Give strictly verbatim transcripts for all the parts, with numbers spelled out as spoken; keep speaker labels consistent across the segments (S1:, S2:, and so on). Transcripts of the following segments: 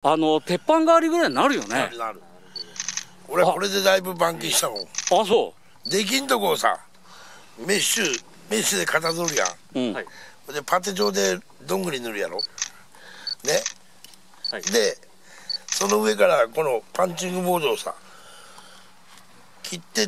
S1: あの鉄板代わりぐらいになるよね。
S2: なるなる。俺これでだいぶ板金したもん。
S1: あ、そう。
S2: できんとこをさ、メッシュメッシュで型取るやん。
S1: うん。
S2: でパテ状でどんぐり塗るやろ。ね。
S3: はい、
S2: でその上からこのパンチングボードをさ切ってって、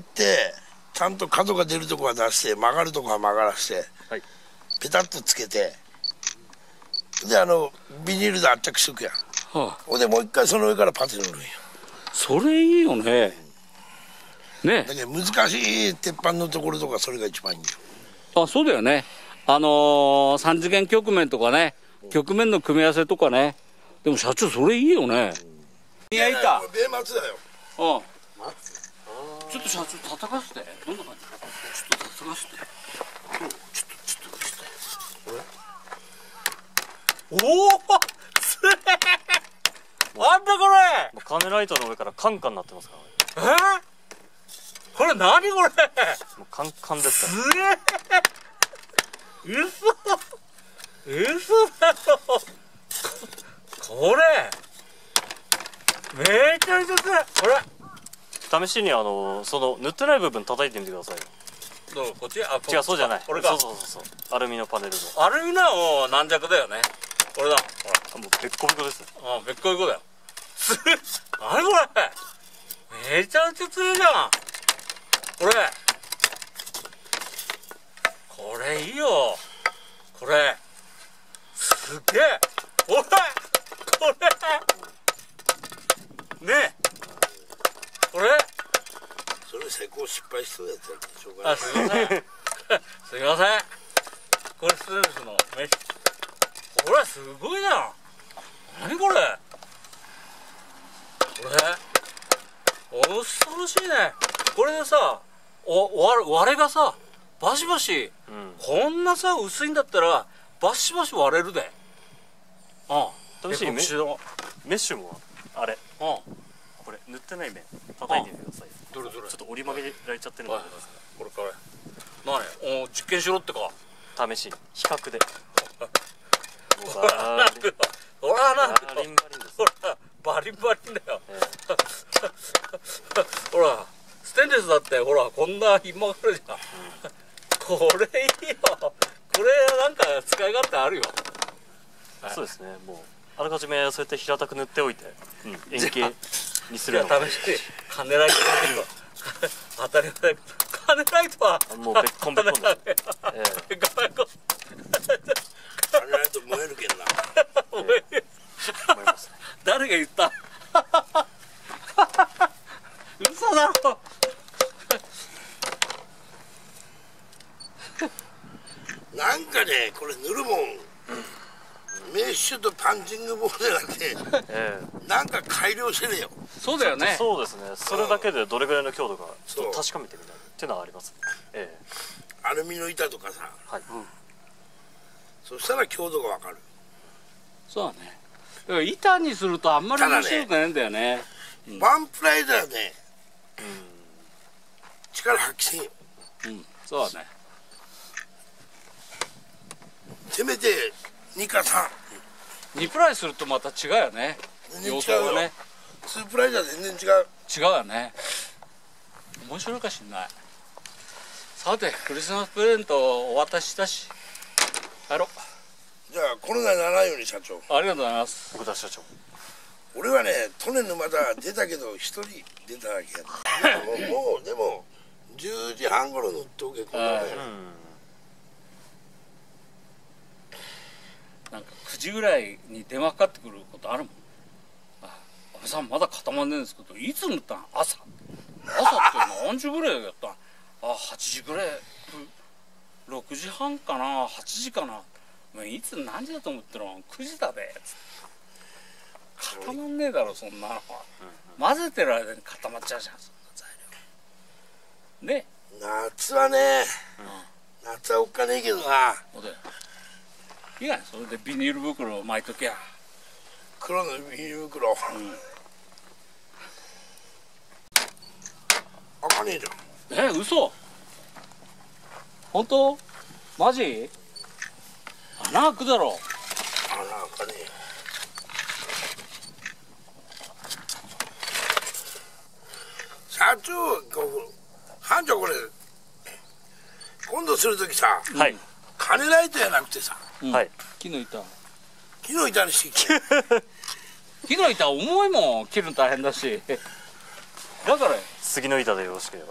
S2: ちゃんと角が出るとこは出して、曲がるとこは曲がらして、はい、ペタッとつけて、であのビニールで圧着しとくやん。はあ、ほんでもう一回その上からパテ塗るんよ。
S1: それいいよね。ね。
S2: だけど難しい鉄板のところとかそれが一番いいよ。
S1: あ、そうだよね。あのー、三次元曲面とかね、曲面の組み合わせとかね。でも社長それいいよね。
S2: いやいた。ベイマツだよ。
S1: ああ。ちょっと社長叩かせて。どんな感じ？ちょっと叩かせて。うん、ちょっとちょっと貸して。おお、すげえ。なんだこれ。
S3: カネライトの上からカンカンになってますから
S1: ね。えー？これ何これ。も
S3: うカンカンですから。
S1: すげえ。嘘。嘘だよ。これ。めちゃめちゃ強い。これ。
S3: 試しにあのその塗ってない部分叩いてみてくださいよ。
S1: どう？こっち？あ、
S3: 違う、そうじゃない。
S1: これか。
S3: そうそうそうそう。アルミのパネルの。
S1: アルミのもう軟弱だよね。これだ。ほ
S3: ら。もうべっこべこです。
S1: あ、べっこべこだよ。すげえ。何これ。めちゃめちゃ強いじゃん。これ。これいいよ。これ。すげえ。これ。これ。ねえ。これ。
S2: それ成功失敗しそうやったらしょうが
S1: ない。あ、すいません。すいません。これステンレスのメッシュ。これすごいじゃん。何これ。これ。恐ろしいね。これでさ、お割割れがさ、バシバシ、うん、こんなさ薄いんだったらバシバシ割れるで。ああ。
S3: 試しにメッシュもメッシュもあれ。ああ。これ塗ってない面叩いてみてください。
S1: どれどれ。
S3: ちょっと折り曲げられちゃってるので、
S1: これこれ。何？お実験しろってか。
S3: 試しに比較で。
S1: ほらな。ほらな。
S3: バリンバリンです。
S1: ほらバリンバリンだよ。ほらステンレスだってほらこんなひん曲がるじゃん。これいいよ。これなんか使い勝手あるよ。
S3: そうですね。もうあらかじめそうやって平たく塗っておいて、円形にするの。
S1: じゃあ試してカネライトだけど当たり前だけどカネライトは
S3: もうべっこんべっこんです。
S1: ええ。カネ
S2: ライト燃えるけんな。
S1: 燃える。誰が言った？嘘だろ。
S2: なんかねこれ塗るもん。メッシュとパンチングボードがね、ええ、なんか改良してねえよ。
S1: そうだよね。
S3: そうですね。それだけでどれぐらいの強度かちょっと確かめてみたいっていうのはありますね。ええ、
S2: アルミの板とかさ、はい、うん、そしたら強度がわかる。
S1: そうだね。だから板にするとあんまり面白くないんだよね。
S2: ワンプライドはね、うん、力発揮せんよ。
S1: うん、そうだね。
S2: せめてにかさ
S1: ん。にプライするとまた違うよね。
S2: 全然違うよね。にプライじゃ全然違う。
S1: 違うよね。面白いかしんない。さてクリスマスプレゼントお渡ししたし帰ろう。
S2: じゃあコロナにならないように社長。
S1: ありがとうございます。
S3: 奥田社長。
S2: 俺はね利根沼田出たけど一人出たわけや。もうもうでもじゅうじはん頃塗っとけこんなね。
S1: なんかくじぐらいに電話かかってくることあるもん。あ、安倍さんまだ固まんねえんですけどいつ塗ったん？朝。朝って何時ぐらいだったん？あ、はちじぐらい。ろくじはんかな、はちじかな。いつ何時だと思ってるの？くじだべ。固まんねえだろそんなの。混ぜてる間に固まっちゃうじゃんそんな材料。ね。
S2: 夏はね、うん、夏はおっかねえけどな。
S1: いやそれでビニール袋を巻いときゃ。
S2: 黒のビニール袋。うん、開かねえじゃん。
S1: え、嘘？本当？マジ？穴開くだろ。
S2: 穴開かね社長こう班長これ今度する時さ、
S3: はい、
S2: 金ライトやなくてさ、
S1: うん、
S3: はい、
S1: 木の板
S2: 木の板にして
S1: 木の板重いもん、切るの大変だしだから
S3: 杉の板でよろしければ。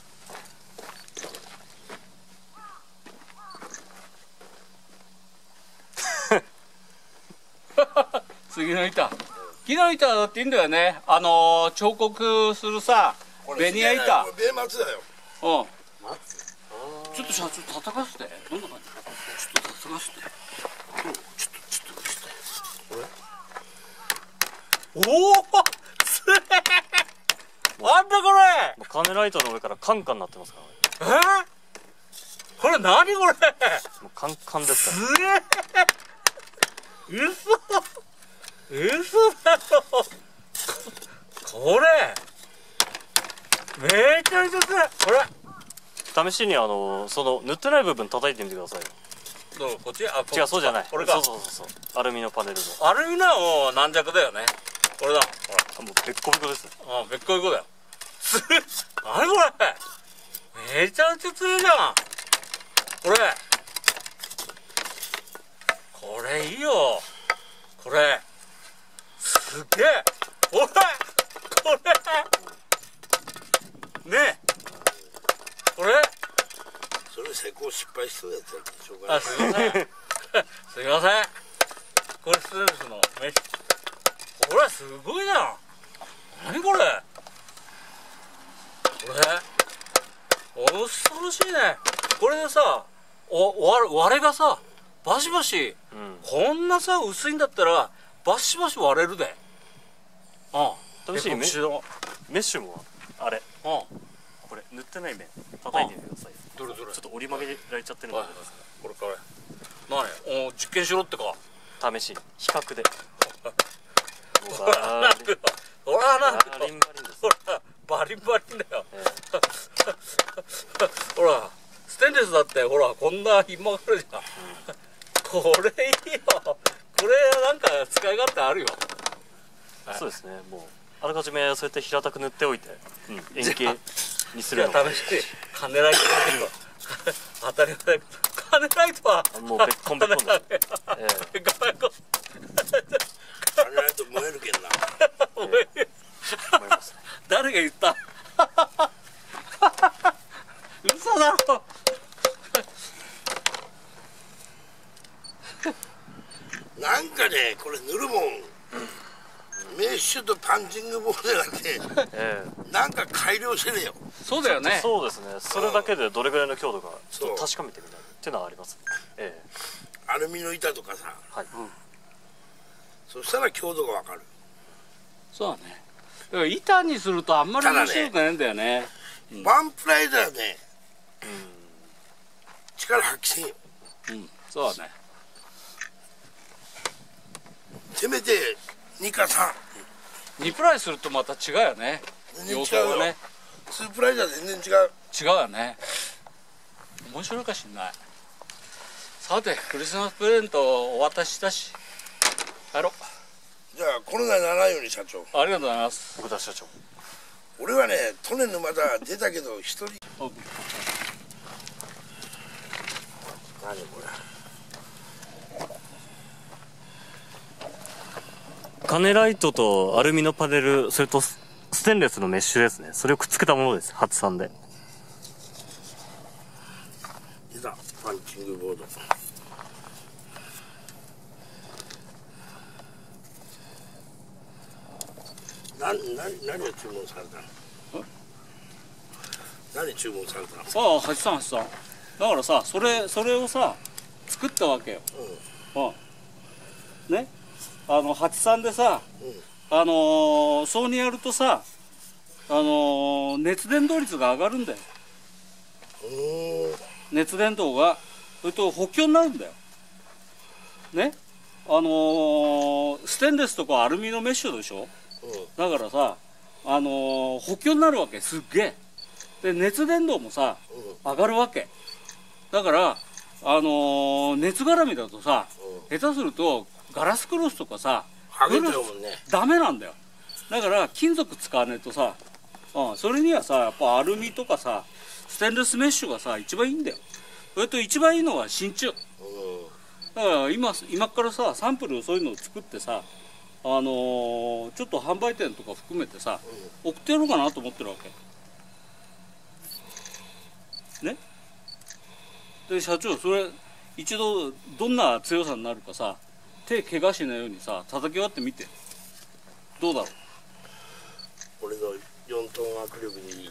S1: 杉の板、木の板だっていいんだよね。あのー、彫刻するさベニヤ板。
S2: ベマツだよ。
S1: うんちょっと社長叩かせて。どんな感じ？ちょっと叩かせて。ちょっとちょっと貸して。これ？おお、すげえ。なんだこれ。
S3: カネライトの上からカンカンになってますからね。
S1: えー？これ何これ？
S3: もうカンカンですから。
S1: すげえ。嘘。嘘だよ。これ。めちゃめちゃすごい。これ。
S3: 試しにあのその塗ってない部分叩いてみてくださいよ。
S1: どうこっち？あ、
S3: 違う、そうじゃない。
S1: これか。
S3: そうそうそうそう。アルミのパネルの。
S1: アルミのもう軟弱だよね。これだ。ほら。
S3: もうべっこべこです。
S1: あ、べっこべこだよ。つ、何これ。めちゃめちゃ強いじゃん。これ。これいいよ。これ。すげえ。ほら。これ。ねえ。これ
S2: それ成功失敗しそうやったらしょうがない。
S1: あ、すいませんすいません。これステンレスのメッシュ。これすごいじゃん。何これ。これ恐ろしいね。これでさお割割れがさバシバシ、うん、こんなさ薄いんだったらバシバシ割れるで。ああ、
S3: 試しにメッシュメッシュもあれ、ああこれ塗ってない面叩いてみてください。
S1: どれどれ。
S3: ちょっと折り曲げられちゃってるので、
S1: これこれ何？お実験しろってか。
S3: 試しに比較で。
S1: ほらなんかほらなんか
S3: バリンバリンです。
S1: ほらバリンバリンだよ。ほらステンレスだってほらこんなひん曲がるじゃん。これいいよ。これなんか使い勝手あるよ。
S3: そうですね。もうあらかじめそうやって平たく塗っておいて、うん、円形にするの。
S1: じゃあ試してカネライト当たり前。カネライトは
S3: もうべっこんべっこんだ。ええ。
S2: カネライト燃えるけんな。
S1: 燃える。
S3: 思いますね。
S1: 誰が言った？嘘だろ。
S2: なんかねこれ塗るもん。メッシュとパンチングボールなんて、ええ、なんか改良せねえよ。
S1: そうだよね。
S3: そうですね。それだけでどれぐらいの強度かちょっと確かめてみたいっていうのはありますね。ええ、
S2: アルミの板とかさ、
S3: はい、うん、
S2: そしたら強度がわかる。
S1: そうだね。だから板にするとあんまり面白くないんだよね。
S2: うん、ワンプライダーね、うん、力発揮せんよ。
S1: うん、そうだね。
S2: せめてにかさん。
S1: にプライするとまた違うよね。
S2: 全然違うよね。ツープライダー全然違う。
S1: 違うよね。面白いかしんない。さてクリスマスプレゼントお渡ししたし帰ろう。
S2: じゃあコロナにならないように社長。
S1: ありがとうございます。
S3: 奥田社長。
S2: 俺はね利根沼田出たけど一人。何これ。
S3: カネライトとアルミのパネル、それとステンレスのメッシュですね。それをくっつけたものです。初さんで。
S2: いざパンチングボード。な、な、何を注文されたの？何注文されたの？
S1: ああ、はちさんはちさん。だからさ、それそれをさ作ったわけよ。うん。うん。ね。あのはちさんでさ、うん、あのー、そうにやるとさ、あのー、熱伝導率が上がるんだよ。熱伝導がそれと補強になるんだよね。あのー、ステンレスとかアルミのメッシュでしょ、うん、だからさ、あのー、補強になるわけ。すっげえ。で熱伝導もさ、うん、上がるわけだから、あのー、熱絡みだとさ、うん、下手するとガラスクロスとかさ、
S2: 剥げてるもんね。
S1: ダメなんだよ。だから金属使わないとさ、 うん、それにはさやっぱアルミとかさステンレスメッシュがさ一番いいんだよ。それと一番いいのは真鍮。だから今今からさサンプルそういうのを作ってさ、あのー、ちょっと販売店とか含めてさ、うん、送ってやろうかなと思ってるわけね。で社長それ一度どんな強さになるかさ手怪我しないようにさ叩き割ってみてどうだろう。
S2: 俺のよんトン握力にいい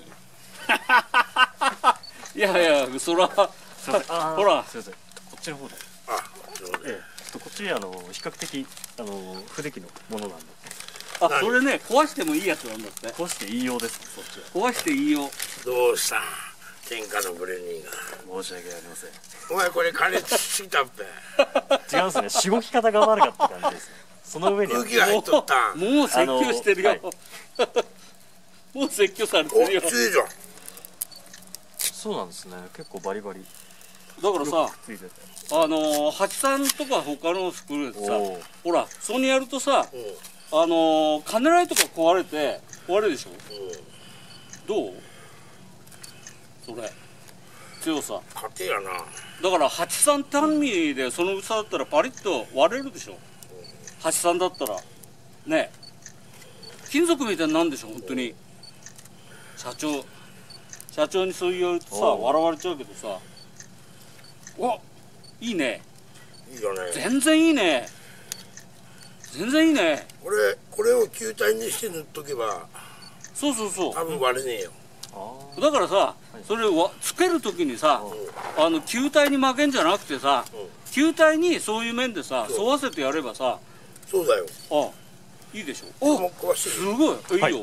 S1: いやいやそらほら
S3: すいませんこっちの方で
S2: あそうね、
S3: ええ、ちょっとこっちあの比較的あの不出来のものなんで。
S1: あそれね壊してもいいやつなんだって。
S3: 壊していいようです。そっち
S1: は壊していいよ。
S2: どうした天下のブレニー
S3: が。申し訳ありません。
S2: お前これ金つしたっぺ
S3: 違うんですねしごき方が悪かった感じです。その上に
S2: 空気が入っとったん。
S1: もう説教してるよ、はい、もう説教されてるよ。
S2: おっついじゃん。
S3: そうなんですね結構バリバリ
S1: だからさあのはちさんとか他のスクールでさほらそこにやるとさ、うん、あのカネライとか壊れて壊れるでしょ、うん、どうそれ強さ
S2: 勝てやな。
S1: だからはちさん単味でその薄さだったらパリッと割れるでしょ、うん、はちさんだったらね金属みたいになるんでしょ本当に。社長社長にそう言われるとさ笑われちゃうけどさおいいね
S2: いいよね
S1: 全然いいね全然いいね。
S2: 俺これを球体にして塗っとけば
S1: そうそうそう
S2: 多分割れねえよ、
S1: うん、だからさ、はい、それをつける時にさ、うん、あの球体に負けんじゃなくてさ、うん、球体にそういう面でさ沿わせてやればさ
S2: そうだよ。
S1: あいいでしょ。おすごいいいよ、はい、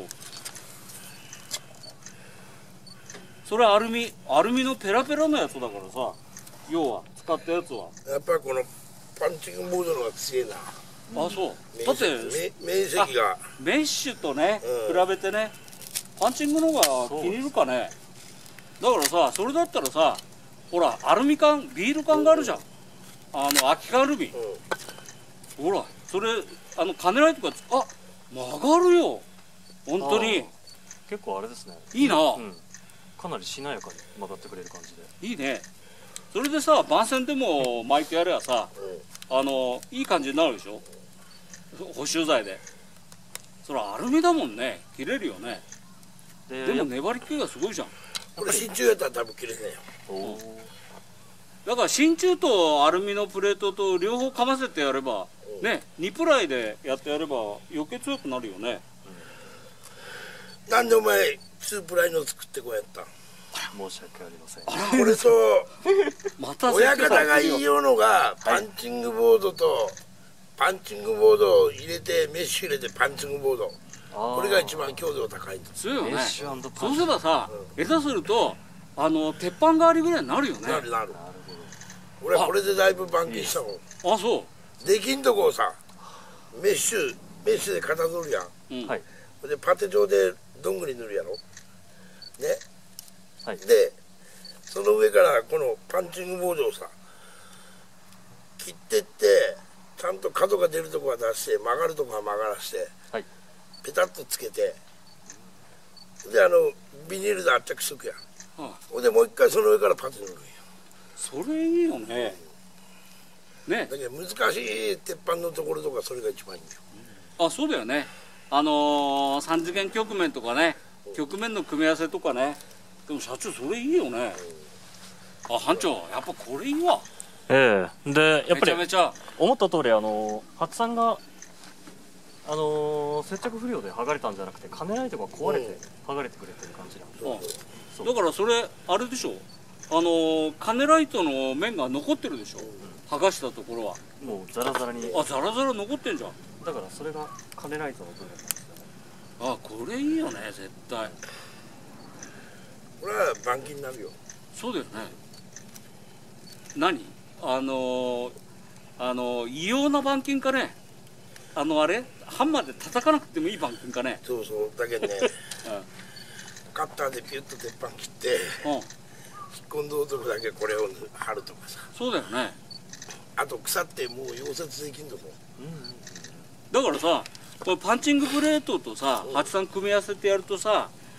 S1: それはアルミアルミのペラペラのやつだからさ要は使ったやつは
S2: やっぱりこのパンチングボードのが強いな。
S1: あそうだって
S2: 面積が
S1: メッシュとね、うん、比べてねパンチングの方が気に入るかね。だからさそれだったらさほらアルミ缶ビール缶があるじゃん、うん、あの空き缶アルミ、うん、ほらそれあのカネライとかあ曲がるよ本当に。
S3: 結構あれですね
S1: いいな、
S3: うん、かなりしなやかに曲がってくれる感じで
S1: いいね。それでさ番線でも巻いてやればさ、うん、あのいい感じになるでしょ補修材で。それアルミだもんね切れるよね。で, でも粘りっ気がすごいじゃん。
S2: これ真鍮やったら多分切れねえよ、
S1: うん、だから真鍮とアルミのプレートと両方かませてやれば、うん、ねにプライでやってやれば余計強くなるよね、
S2: うん、なんでお前にプライの作ってこうやったん。
S3: 申し訳ありません。
S2: これとまた親方が言いようのがパンチングボードとパンチングボードを入れてメッシュ入れてパンチングボードこれが一番強度高いんです。
S1: そうよね。そうすればさ、うん、下手するとあの鉄板代わりぐらいになるよね。
S2: なるなる。俺はこれでだいぶ板金したもん。
S1: あそう
S2: できんとこをさメッシュメッシュで型取るやん、うん、でパテ状でどんぐり塗るやろね、はい、でその上からこのパンチングボードをさ切ってってちゃんと角が出るとこは出して曲がるとこは曲がらして、はい、ペタッとつけてであのビニールで圧着しとくやん、はあ、ほんでもう一回その上からパテ塗るんや。
S1: それいいよね、うん、ね
S2: だけど難しい鉄板のところとかそれが一番いいんだよ、
S1: うん、あそうだよね。あのー、三次元局面とかね、うん、局面の組み合わせとかね。でも社長それいいよね、うん、あ班長やっぱこれいいわ。
S3: ええでやっぱり
S1: めちゃめちゃ
S3: 思った通りあの初さんがあのー、接着不良で剥がれたんじゃなくてカネライトが壊れて剥がれてくれてる感じなんで、
S1: うん、だからそれあれでしょあのー、カネライトの面が残ってるでしょ、うん、剥がしたところは
S3: もうザラザラに
S1: あザラザラ残ってんじゃん。
S3: だからそれがカネライトの部分なんですよね。
S1: あこれいいよね絶対。
S2: これは板金になるよ。
S1: そうだよね。何あのー、あのー、異様な板金かね。あのあれハンマーで叩かなくてもいい板金かね。
S2: そうそうだけどね、うん、カッターでピュッと鉄板切って、うん、引っ込んどるとこだけこれを貼るとかさ。
S1: そうだよね。
S2: あと腐ってもう溶接できんのも、うん、
S1: だからさこれパンチングプレートとさはちさん組み合わせてやるとさ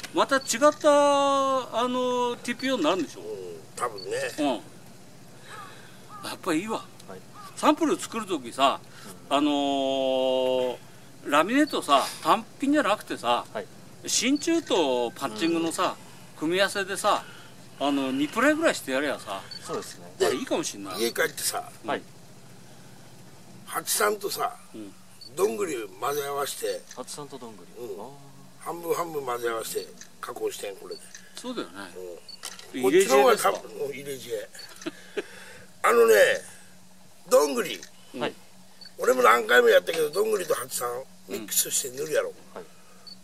S1: また違ったあの ティーピーオー になるんでしょ。
S2: うん多分ね。
S1: うんやっぱりいいわ、
S3: はい、
S1: サンプル作る時さ、うん、あのー、ラミネートさ単品じゃなくてさ、はい、真鍮とパッチングのさ、うん、組み合わせでさあのにプレイぐらいしてやれやさ。
S3: そうですね。
S1: あれいいかもしんない。
S2: 家帰ってさ、
S3: はい、
S2: 八三とさ、うん、どんぐり混ぜ合わせて。
S3: 八三とどんぐり、
S2: うん、半分半分混ぜ合わせて加工してんこれで。
S1: そうだよね、
S2: うん、こっちの方が多分入れ知恵あのねどんぐり、はい、俺も何回もやったけどどんぐりと八三ミックスして塗るやろ、うんはい、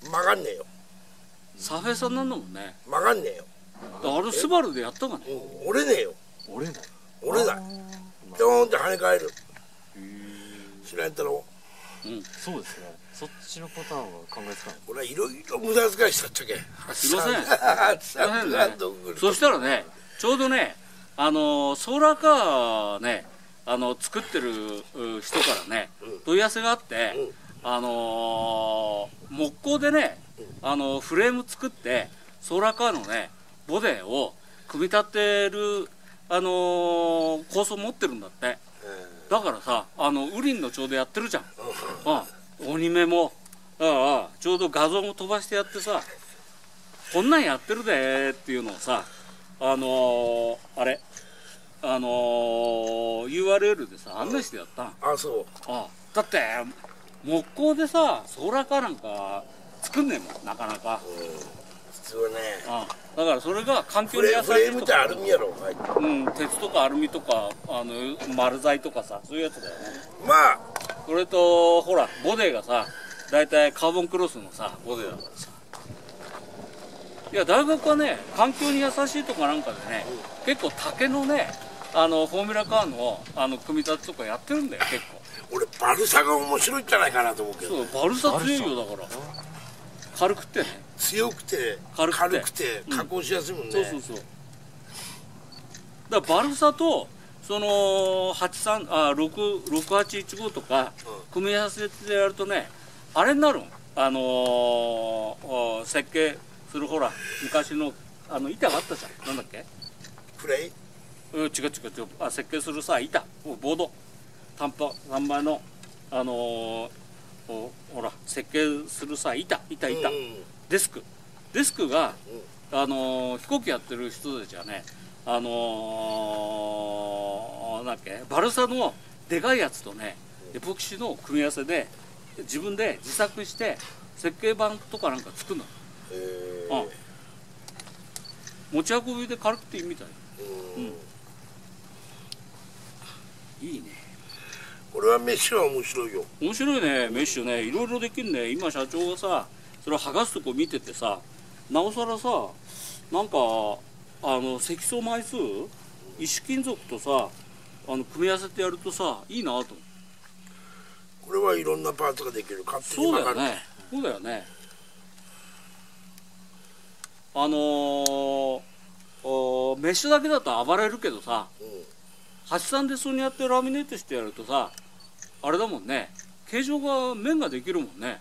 S2: 曲がんねえよ。
S1: サフェさんなんだもんね。
S2: 曲がんねえよ。
S1: あれスバルでやったかね、
S2: うん、折れねえよ。
S3: 折れない。
S2: 折れない。ピョーンって跳ね返る。知らんやったろ。
S3: うん、そうですね。そっちのパターンは考えつかない。
S2: 俺はいろいろ無駄遣いしたっちゃけ。
S1: すいません。すいませんね。そしたらね、ちょうどね、あのソーラーカーね、あの作ってる人からね、うん、問い合わせがあって、うん、あのー、木工でね、あのフレーム作ってソーラーカーのねボディを組み立てるあのー、構想持ってるんだって。だからさ、あのウリンのちょうどやってるじゃん。あ鬼目もああちょうど画像も飛ばしてやってさ、こんなんやってるでっていうのをさ、あのー、あれあのー、ユーアールエル でさ案内してやったん。
S2: あそう。
S1: あだって木工でさソーラーカーなんか作んねえもんなかなか。
S2: 普通はね。
S1: あだからそれが環境に優しいとか。
S2: フレームってアルミやろ、はい、
S1: うん、鉄とかアルミとかあの丸材とかさ、そういうやつだよね。
S2: まあ
S1: それとほらボディがさだいたいカーボンクロスのさボディだからさ。いや大学はね環境に優しいとかなんかでね、うん、結構竹のねあのフォーミュラカーのあの組み立てとかやってるんだよ結構。
S2: 俺バルサが面白いんじゃないかなと思うけど、
S1: ね、そうバルサ強いよ。だから軽くてね、
S2: 強くて軽くて、軽くて加工しやすいもんね、うん、そうそうそう。だからバルサとそのはちさんあろくはちいちごとか組み合わせてやるとね、あれになるん。あのー、設計するほら昔のあの板があったじゃん。なんだっけ、フレイ、
S1: うん、違う違う違う、あ設計するさ板ボード単板単枚のあのー、ほら設計するさ板板板、うんうん、デスクデスクが、うん、あのー、飛行機やってる人たちはね、あのー、なんだっけバルサのでかいやつとねエポキシの組み合わせで自分で自作して設計版とかなんか作るの。へー、うん、持ち運びで軽くていいみたい。うん、いいね。
S2: これはメッシュは面白いよ。
S1: 面白いねメッシュね、いろいろできるね。今社長がさそれを剥がすとこ見ててさ、なおさらさなんかあの積層枚数石金属とさあの組み合わせてやるとさいいなと思う。
S2: これはいろんなパーツができる。勝手に曲がる。
S1: そうだよね。そうだよね。あのー、メッシュだけだと暴れるけどさ、うん、はちさんでそうやってラミネートしてやるとさあれだもんね、形状が面ができるもんね、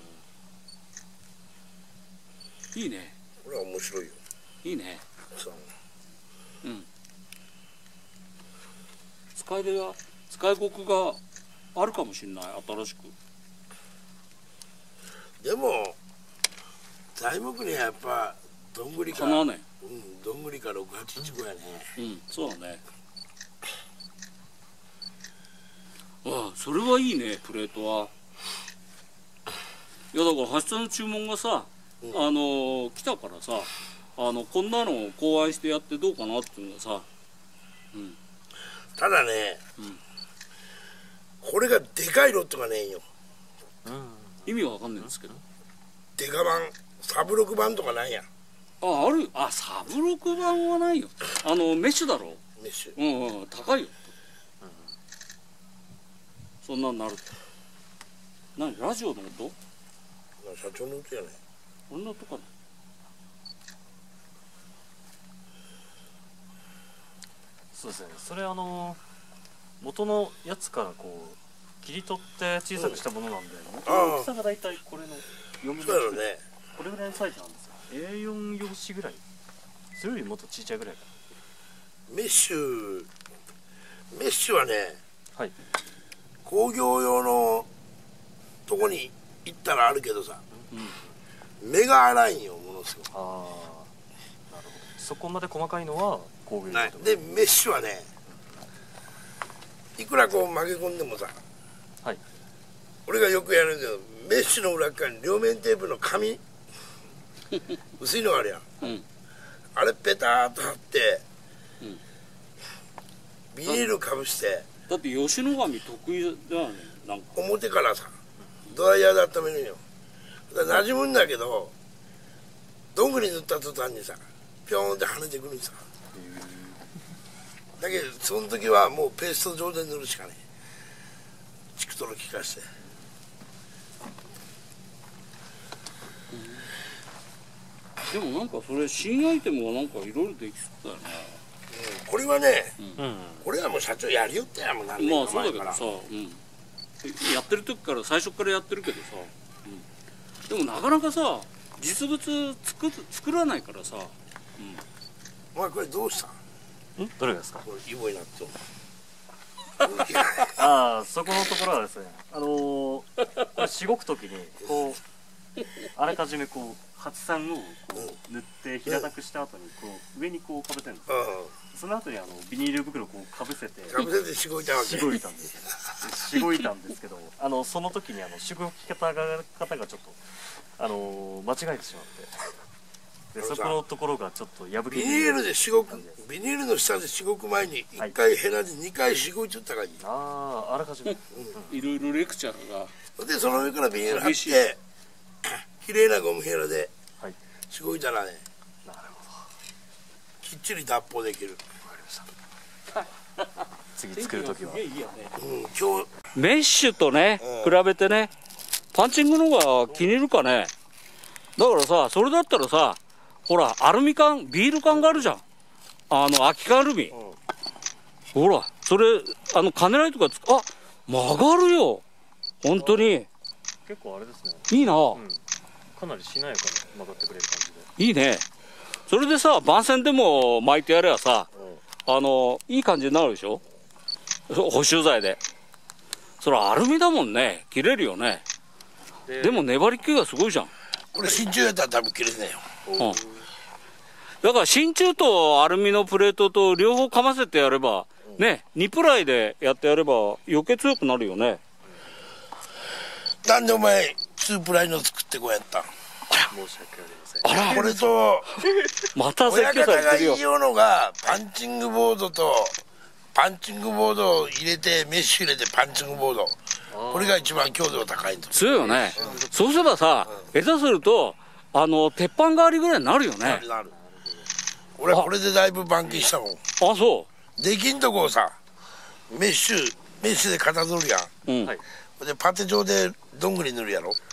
S1: うん、いいね。
S2: これは面白いよ。
S1: いいね。そう、うん、使い手が使い心があるかもしれない新しく。
S2: でも材木にはやっぱどんぐりか、
S1: かなね、
S2: うん、どんぐりかろくはちいちごやね。
S1: うん、そうだね。ああそれはいいねプレートは。いやだから橋さんの注文がさ、うん、あの来たからさあのこんなのを考案してやってどうかなっていうのがさ、うん、
S2: ただね、うん、これがでかいロットがねえよ、
S1: うん、意味は分かんないんですけど、
S2: デカ版サブロク版とかないやん。
S1: あある。あサブロク版はないよ。あのメッシュだろ。
S2: メッシュ、
S1: うんうん高いよ、うん、そんなんなると。何ラジオの音？
S2: 社長の音やね。
S1: 俺の音かな。
S3: そうですね。それあの元のやつからこう切り取って小さくしたものなんで、うん、元の大きさがだいたいこれのよんぶんのいち、ね、これぐらいのサイズなんですよ。 エーよん 用紙ぐらい、それよりもっとちっちゃいぐらいか
S2: メッシュメッシュはね、
S3: はい、
S2: 工業用のとこに行ったらあるけどさ、うん、目が粗いんよ、ものすごく。ああ、なるほ
S3: ど。そこまで細かいのは工業用
S2: ないで、メッシュはね、いくらこう曲げ込んでもさ、はい、俺がよくやるんだけど、メッシュの裏側に両面テープの紙薄いのあるやん、うん、あれペターっと貼って、うん、ビニールかぶして。
S1: だって吉野紙得意だよね、なんか
S2: 表からさドライヤーで温めるよ。だから馴染むんだけど、どんぐり塗った途端にさピョーンって跳ねてくるんさ。だけどその時はもうペースト状で塗るしかねえ。チクトロ効かして、
S1: でもなんかそれ新アイテムがなんかいろいろできそうだよね、
S2: うん、これはね、うん、これはもう社長やりよったやもん、何年か前から。まあそうだけどさ、うん、
S1: やってる時から最初からやってるけどさ、うん、でもなかなかさ実物作作らないからさ、うん、
S2: お前これどうした
S3: ん？どれですか？
S2: これイボになってる
S3: ああ、そこのところはですね、あのー、これしごく時にこうあらかじめこう発散をこう塗って平たくした後にこう上にこうかぶせるんですよ、うん、その後にあのビニール袋をこうかぶせて
S2: かぶせてしごいたわけ。
S3: しごいたんですしごいたんですけど、あのその時にあのしごき方が方がちょっとあの間違えてしまって、でそこのところがちょっと破けて、
S2: ビニールでしごく、ビニールの下でしごく前にいっかいヘラでにかいしごいちゃったらいい。
S3: ああ、あらかじめ、
S1: うん、いろいろレクチャーが
S2: で、その上からビニール貼ってきれいなゴムヘラでしごいたらね、なるほど、きっちり脱法できる。
S3: わかりました。次作るときは、うん、
S2: 今日
S1: メッシュとね、うん、比べてねパンチングの方が気に入るかね。だからさ、それだったらさ、ほらアルミ缶、ビール缶があるじゃん、あの空き缶アルミ、うん、ほらそれあの金ライとかつあ曲がるよ本当に。
S3: 結構あれですね、
S1: いいな、うん、
S3: かなりしなやかに曲がってくれる感じ
S1: でいいね。それでさ番線でも巻いてやればさ、うん、あのいい感じになるでしょ、補修材で。それアルミだもんね、切れるよね。 で, でも粘り気がすごいじゃん。
S2: これ真鍮やったら多分切れねえよ、うん、
S1: だから真鍮とアルミのプレートと両方かませてやれば、うん、ねにプライでやってやれば余計強くなるよね。
S2: なんでお前にプライの作ってこうやったん？
S3: 申し訳ありません。
S2: あらこれと
S1: また説教されてるよ。
S2: 親方が言いようのがパンチングボードとパンチングボードを入れてメッシュ入れてパンチングボード、これが一番強度高いんだ。
S1: 強いよね、うん、そうすればさ、うん、下手するとあの鉄板代わりぐらいになるよね。なるなる。
S2: 俺はこれでだいぶ板金したもん。
S1: あ、そう
S2: できんとこをさメッシュメッシュで型取るやん、うん、でパテ状でどんぐり塗るやろね、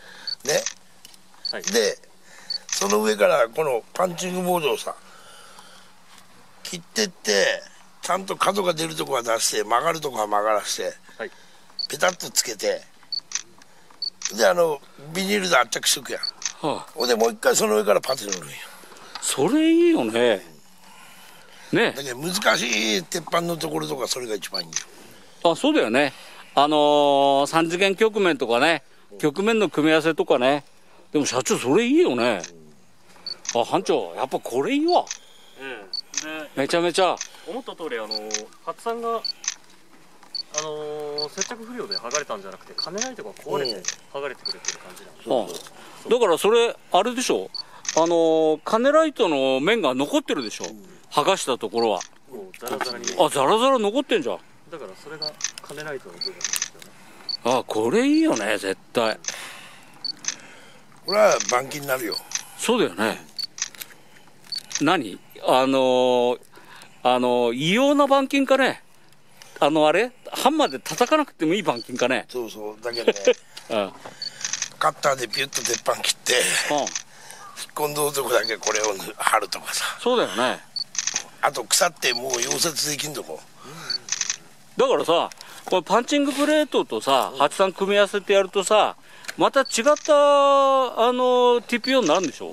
S2: はい、でその上からこのパンチングボードをさ切ってってちゃんと角が出るとこは出して曲がるとこは曲がらして、はい、ペタッとつけて、であのビニールで圧着しとくやん、はあ、ほんでもう一回その上からパテ塗るんや。
S1: それいいよね、うん、ね。
S2: だけど難しい鉄板のところとかそれが一番いいよ。
S1: あ、そうだよね。あのー、さん次元曲面とかね、曲面の組み合わせとかね。でも社長それいいよね、うん、あ、班長やっぱこれいいわ、ええ、でめちゃめちゃ
S3: 思った通り、あの発散があのー、接着不良で剥がれたんじゃなくて金ライトが壊れて剥がれてくれてる感じなんです、
S1: うん、だからそれあれでしょ、あのー、金ライトの面が残ってるでしょ、うん、剥がしたところは
S3: ザラザラに、
S1: あ、ザラザラ残ってんじゃん。
S3: だからそれが金ライトの部分なんですよね。
S1: あ、これいいよね絶対。
S2: これは板金になるよ。
S1: そうだよね。何あのー、あのー、異様な板金かね。あのあれハンマーで叩かなくてもいい板金かね。
S2: そうそう、だけどね、うん、カッターでピュッと鉄板切って、うん、引っ込んどうとこだけこれを貼るとかさ。
S1: そうだよね。
S2: あと腐ってもう溶接できんとこ、
S1: だからさ、これパンチングプレートとさ、発散組み合わせてやるとさ、また違ったあの ティーピーオー になるんでしょ、うん、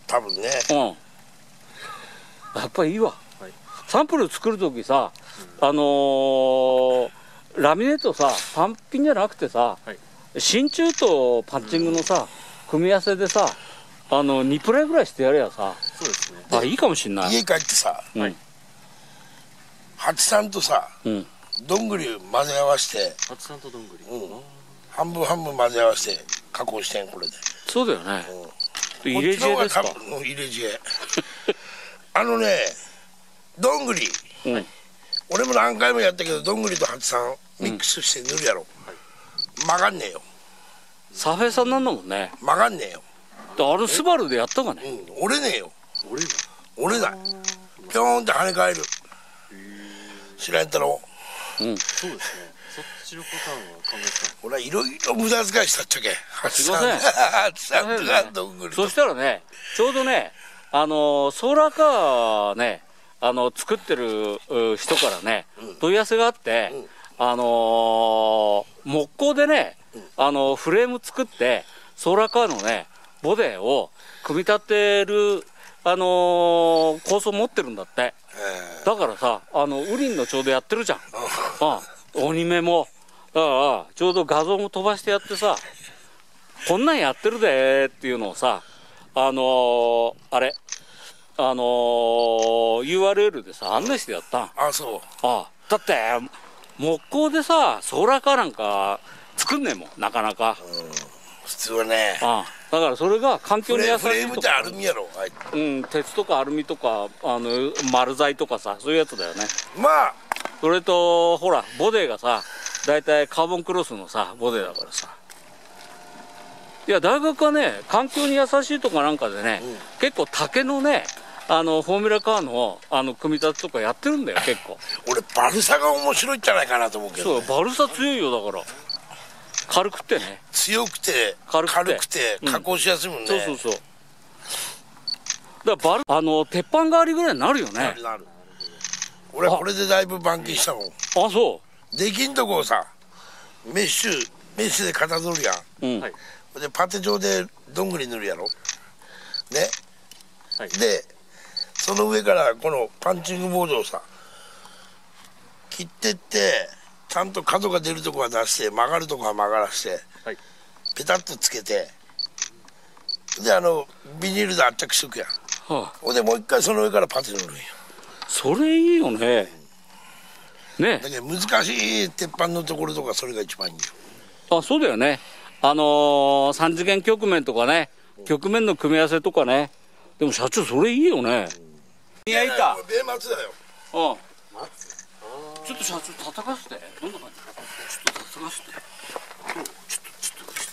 S2: 多分ね。
S1: うんやっぱりいいわ、
S3: はい、
S1: サンプル作る時さ、うん、あのー、ラミネートさ単品じゃなくてさ、はい、真鍮とパッチングのさ、うん、組み合わせでさあのにプレイぐらいしてやれやさ。
S3: そうですね。
S1: あいいかもしんない。
S2: 家帰ってさ、はい、八三とさ、うん、どんぐり混ぜ合わせて
S3: 八三とどんぐり、
S2: うん、半分半分混ぜ合わせて加工してんこれで。
S1: そうだよね、うん、入れ知恵ですか。
S2: 入れ知恵あのねどんぐり、うん、俺も何回もやったけどどんぐりと八三ミックスして塗るやろ、うん、曲がんねえよ。
S1: サーフェイサーなんだもんね。
S2: 曲がんねえよ。
S1: あれスバルでやったかね。
S2: うん、折れねえよ。折れない折れないピョーンって跳ね返る。知らんやったろ。
S3: うんそうですね。そっちのパターンは考えてた。
S2: 俺はいろいろ無駄遣いしたっちゃけ。
S1: すいませんそしたらねちょうどねあのソーラーカーねあの作ってる人からね、うん、問い合わせがあって、うん、あのー、木工でね、うん、あのフレーム作ってソーラーカーのねボディを組み立てる、あのー、構想持ってるんだって。だからさあのウリンのちょうどやってるじゃんあ鬼目もああちょうど画像も飛ばしてやってさこんなんやってるでっていうのをさあのー、あれあのー、ユーアールエル でさ案内してやったん。
S2: あそう
S1: あだって木工でさソーラーカーなんか作んねえもんなかなか、うん、
S2: 普通はね。
S1: あだからそれが環境に優しいとか。
S2: フレームってアルミやろ、はい、
S1: うん鉄とかアルミとかあの丸材とかさそういうやつだよね。
S2: まあ
S1: それとほらボディがさだいたいカーボンクロスのさボディだからさいや大学はね環境に優しいとかなんかでね、うん、結構竹のねあのフォーミュラカーのあの組み立てとかやってるんだよ結構。
S2: 俺バルサが面白いんじゃないかなと思うけど、ね、
S1: そうバルサ強いよだから軽くてね
S2: 強くて軽くて、軽くて加工しやすいもんね、うん、
S1: そうそうそうだからバルあの鉄板代わりぐらいになるよね。なるなる。
S2: 俺これでだいぶ板金したもん。
S1: あそう
S2: できんとこをさメッシュメッシュで型取るやん、うん、でパテ状でどんぐり塗るやろね、はい、でその上からこのパンチングボードをさ切ってってちゃんと角が出るとこは出して曲がるとこは曲がらして、はい、ペタッとつけてであのビニールで圧着しとくやん、はあ、ほんでもう一回その上からパテ塗るんや。
S1: それいいよね、うん、ね
S2: だけど難しい鉄板のところとかそれが一番いいよ。
S1: あそうだよねあのー、さん次元曲面とかね、うん、曲面の組み合わせとかね。でも社長それいいよね、うん、いやいた
S2: ベイマツだよ。
S1: うんちょっと社長叩かせて。どんな感じ？ちょっと叩かせて。ちょっとちょっと貸して。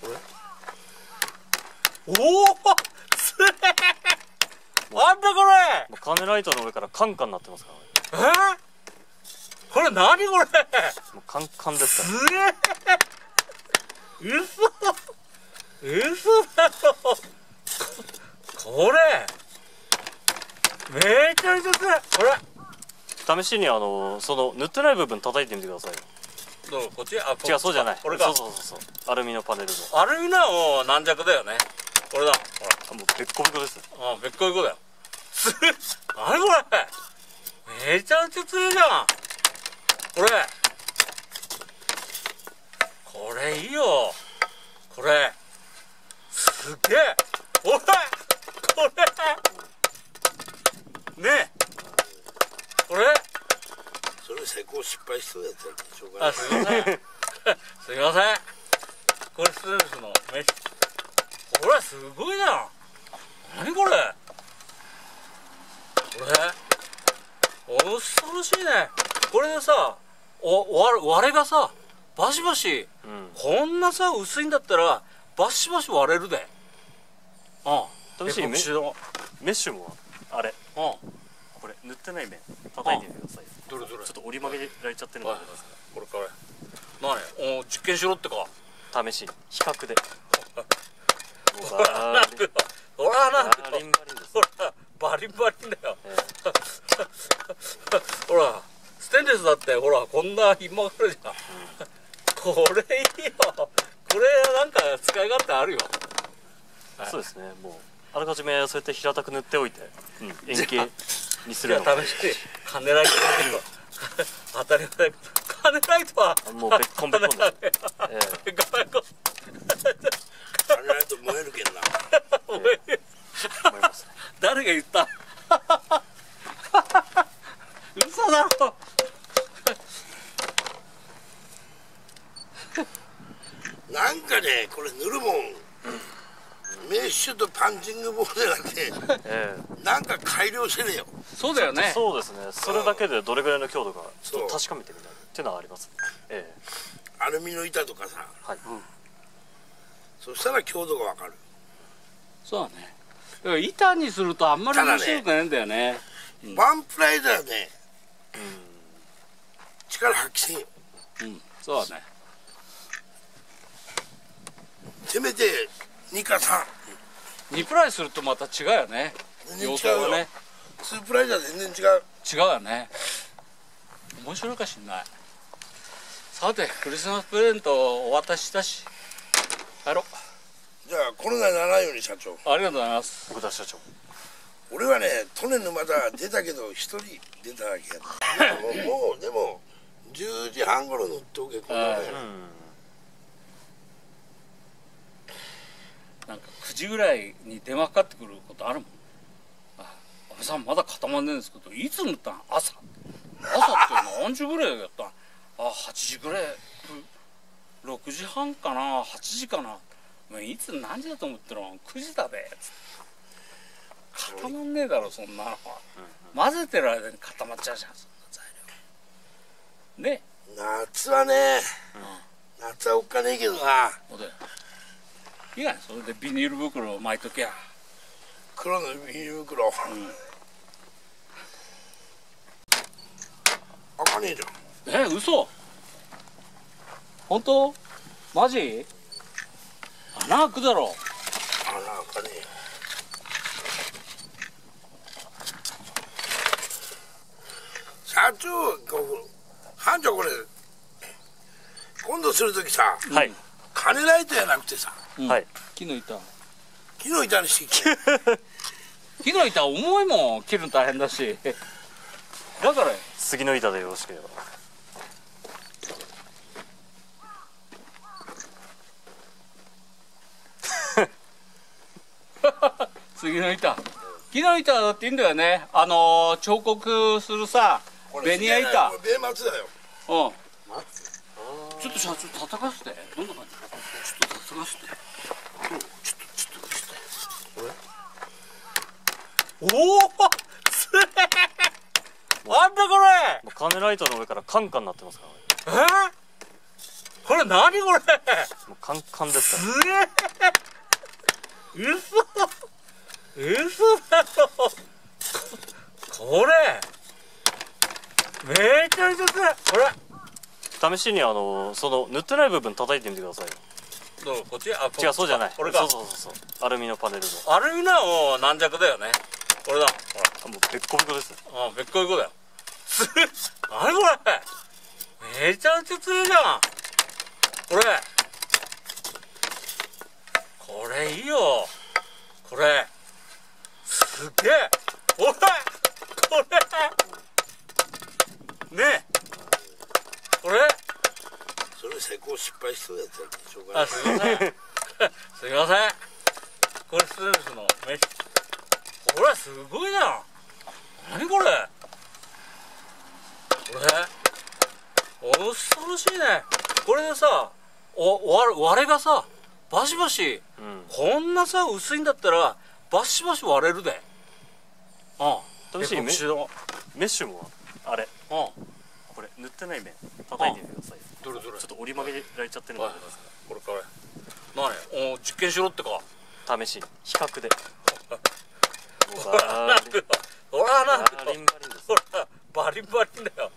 S1: これ。おお、すげえ。なんだこれ。
S3: カーネライトの上からカンカンになってますか
S1: らね。えー？これ何これ？もう
S3: カンカンですから。
S1: すげえ。嘘。嘘だよ。これ。めちゃめちゃすごい。これ。
S3: 試しにあのその塗ってない部分叩いてみてくださいよ。
S1: どうこっち？あ
S3: 違うそうじゃない。
S1: これか。
S3: そうそうそうそう。アルミのパネルの。
S1: アルミのもう軟弱だよね。これだ。ほ
S3: らもうべっこべこです。
S1: あべっこべこだよ。つ何これ？めちゃめちゃ強いじゃん。これ。これいいよ。これ。すげえ。これ。これ。ねえ。これ
S2: それ成功失敗しそうやったらしょうが
S1: ない。あすいませんすいませんこれステンレスのメッシュこれすごいじゃん。何これこれ恐ろしいね。これでさお割割れがさバシバシ、うん、こんなさ薄いんだったらバシバシ割れるで。あ
S3: あ試しにメッシュメッシュもあれああこれ塗ってない面叩いてみてください。
S1: どれどれ
S3: ちょっと折り曲げられちゃってるんで、
S1: これこれ何お実験しろってか
S3: 試しに比較で
S1: ほらなんかほらなんかバリンバリンです。ほらバリンバリンだよ、えー、ほらステンレスだってほらこんなひん曲がるじゃん、うん、これいいよ。これなんか使い勝手あるよ。
S3: そうですね。もうあらかじめそうやって平たく塗っておいて、うん、円形にするの
S1: じゃあ試してカネライト当たり前だけどカネライトは
S3: もうべっこんべっこんだ、え
S2: カネライト燃えるけんな。
S3: ー、思いますね。
S1: 誰が言った嘘だろ。
S2: なんかね、これ塗るもんメッシュとパンチングボールじゃなくて、
S3: え
S2: なんか改良せねえよ。
S1: そうだよね。
S3: そうですね。それだけでどれぐらいの強度かちょっと確かめてみたいっていうのはありますね。ええ、
S2: アルミの板とかさ、
S3: はい、うん、
S2: そしたら強度がわかる。
S1: そうだね。だから板にするとあんまり面白くないんだよね。
S2: うん、ワンプライだよね、うん、力発揮せんよ。
S1: うん、そうだね。
S2: せめてにかさん。
S1: にプライするとまた違うよね。
S2: 全然違うよね。にプライじゃ全然違う。
S1: 違うよね。面白いかしんない。さてクリスマスプレゼントお渡ししたし帰ろう。
S2: じゃあコロナにならないように社長。
S1: ありがとうございます。
S3: 奥田社長。
S2: 俺はね去年のまだ出たけど一人出たわけやもうもうでもじゅうじはん頃乗っておけこんなね。
S1: なんかくじぐらいに電話かかってくることあるもん。あ、安倍さんまだ固まんねえんですけどいつ塗ったん朝朝って何時ぐらいやったん。あ、はちじぐらい、ろくじはんかな、はちじかな、もういつ何時だと思ってるの、くじだべっつって固まんねえだろそんなのは。混ぜてる間に固まっちゃうじゃんそんな材料ね。
S2: 夏はね、うん、夏はおっかねえけどな。
S1: そうだよ。いいやんそれでビニール袋を巻いときゃ。
S2: 黒のビニール袋、うん、開かねえじゃん。
S1: え、嘘？本当？マジ？穴開くだろ。
S2: 穴開かねえよ。社長、班長これ今度するときさ、
S3: はい、
S2: 金ライトじゃなくてさ、
S1: うん、はい、木の板
S2: 木の板にしてきて
S1: 木の板重いもん、切るの大変だしだから
S3: 杉の板でよろしければ。
S1: 杉の板、木の板だっていいんだよね。あのー、彫刻するさベニヤ板。
S2: これベ松だよ。
S1: うん、ちょっと社長叩かせて。どんな感じ？ちょっと叩かせて。ちょっとちょっとしてこれ。おおすげえ。なんだこれ。
S3: カネライトの上からカンカンになってますか
S1: らね。えー、これ何これ。
S3: もうカンカンですから。
S1: すげえ。嘘嘘だろこれ。めちゃめちゃすごいこ
S3: れ。試しにあのその塗ってない部分叩いてみてくださいよ。
S1: どうこっち？あ、
S3: 違う、そうじゃない。
S1: これか。
S3: そうそうそうそう。アルミのパネルの。
S1: アルミのもう軟弱だよね。これだ。ほら。
S3: もうべっこべこです。
S1: あ、べっこべこだよ。す何これ。めちゃめちゃ強いじゃん。これ。これいいよ。これ。すげえ。ほら。これ。ねえ。これ。
S2: それ成功失敗しそうやったらしょうが
S1: あ、
S2: ない。
S1: すいません。すいません。これステンレスのメッシュ。これすごいじゃん。何これ。これ。恐ろしいね。これでさ、お割割れがさ、バシバシ、うん、こんなさ薄いんだったらバシバシ割れるで。ああ。
S3: 試しにメッシュメッシュもあれ。ああ。これ塗ってない面叩いてみてください。
S1: どれどれ。
S3: ちょっと折り曲げられちゃってるので。
S1: これこれ。何？お実験しろってか。
S3: 試しに比較で。
S1: ほらなんだよ。ほらなんだよ。
S3: バリンバリンです。
S1: ほらバリンバリンだよ。